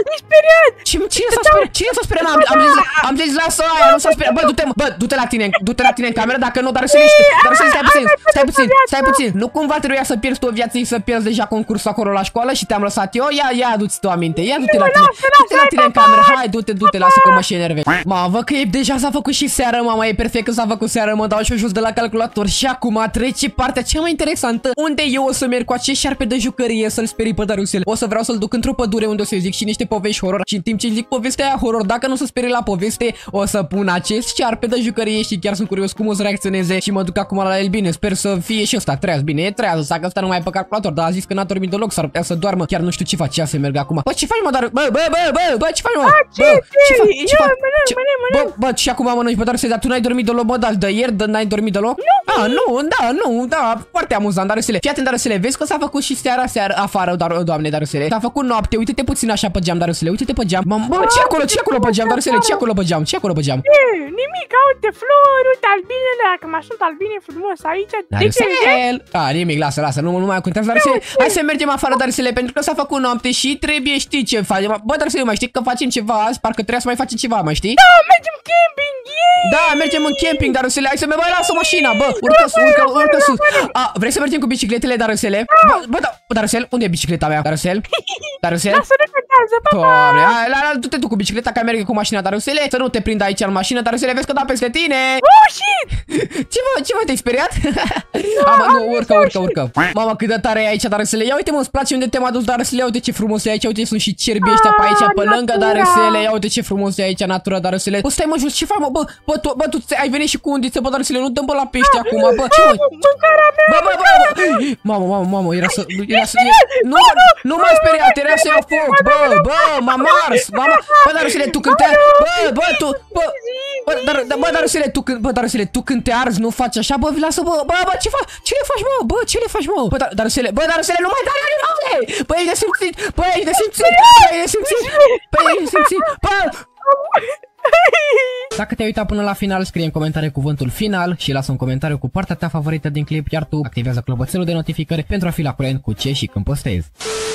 Cine s-a speriat? Cine s-a speriat? Am zis, am zis, lasă aia, nu s-a speriat. Bă, du-te, bă, du-te la tine, du-te la tine în cameră, dacă nu, Darusele, Darusele, stai puțin, stai puțin, stai puțin. Nu cumva trebuia să pierzi tu o viață și să pierzi deja concursul acolo la școală și te-am lăsat eu? Ia, ia, adu-ți tu aminte, ia, du-te la tine, du-te la tine în cameră, hai, du-te, du-te, lasă că mă și enervez. Mă, văd că e, deja s-a făcut și seară, mama, e perfect că s-a făcut seară, mă dau și jos de la calculator și acum trece partea cea mai interesantă, unde eu o să merg cu acest șarpe de jucărie să-l sperii pe Darusele. O să vreau să-l duc într-o pădure unde o să-i zic și niște povești horror și în timp ce zic povestea aia horror, dacă nu se sperie la poveste, o să pun acest șarpe de jucărie și chiar sunt curios cum o să reacționeze și mă duc acum la el. Bine, sper să fie și ăsta treaz. Bine, e treaz, să că ăsta nu mai e pe calculator, dar a zis că n-a dormit deloc, s-ar putea să doarmă. Chiar nu știu ce face, ia să merg acum. Bă, ce faci, mă, dar bă, bă, bă, bă, bă, ce faci, mă? Bă, ce faci? Ce faci? Bă, bă, și acum mănânci, bă, Darusele, dar tu n-ai dormit deloc, bă, dar de ieri n-ai dormit deloc? Nu. Ah, nu, da, nu, da, foarte amuzant, Darusele. Fii atent, Darusele, vezi că s-a făcut și seara seara afară, dar doamne, Darusele. S-a făcut noapte, uite-te puțin așa pe geam, Darusele, uite-te pe geam. Bă, ce acolo, ce acolo pe geam, Darusele, ce acolo pe geam? Ce acolo pe geam? Nimic, uite flori, uite albinele, dacă mă sunt albine frumos aici. Darusele. Ah, nimic, lasă, lasă, nu, nu mai contează, Darusele. Hai să mergem afară, Darusele, pentru că s-a făcut noapte și trebuie, știi ce facem. Bă, Darusele, mai știi că facem ceva azi? Parcă trebuie să mai facem ceva, mai știi? Da, mergem camping, yeah! Da, mergem în camping, Darusele. Hai să mergem, bă, lasă mașina, bă. Urcă, urcă, urcă sus. A, vrei să mergem cu bicicletele, Darusele? Bă, bă, da, Darusele, unde e bicicleta mea, Darusele? Darusele? Lasă, nu contează, pa, pa. Doamne, hai, la, la, du-te tu cu bicicleta ca merge cu mașina, Darusele. Să nu te prind aici în mașină, Darusele, vezi că da peste tine. Oh, shit! Ce mă, ce mă, te-ai speriat? Ama, nu, urcă, urcă, urcă. Mama, cât de tare e aici, Darusele. Ia uite, mă, îți place unde te-am adus, Darusele. Ia uite ce frumos e aici, uite, sunt și cerbii ăștia pe aici, pe lângă, Darusele. Ia uite ce frumos e aici, natura, Darusele. O, stai, mă, jos, ce faci, mă, bă, bă, tu, bă, tu ai venit și cu undiță, bă, Darusele, nu dăm, bă, la pește acum, bă, ce, mă? Bă, bă, bă, mamă, mamă, mamă, era să, era să, nu, nu m-am speriat, era să iau foc, bă, bă, m-am ars, mama, bă, Darusele, tu când te, bă, bă, tu, bă, bă, dar, bă, Darusele, tu când, bă, Darusele, tu când te arzi, nu faci așa, bă, lasă, bă, bă, bă, ce faci, ce le faci, bă, bă, ce le faci, bă, bă, Darusele, bă, Darusele, nu mai dai animale, bă, ești nesimțit, bă, ești nesimțit, bă, ești nesimțit, bă, ești nesimțit, bă. Dacă te-ai uitat până la final, scrie în comentarii cuvântul final și lasă un comentariu cu partea ta favorită din clip, iar tu activează clopoțelul de notificări pentru a fi la curent cu ce și când postezi.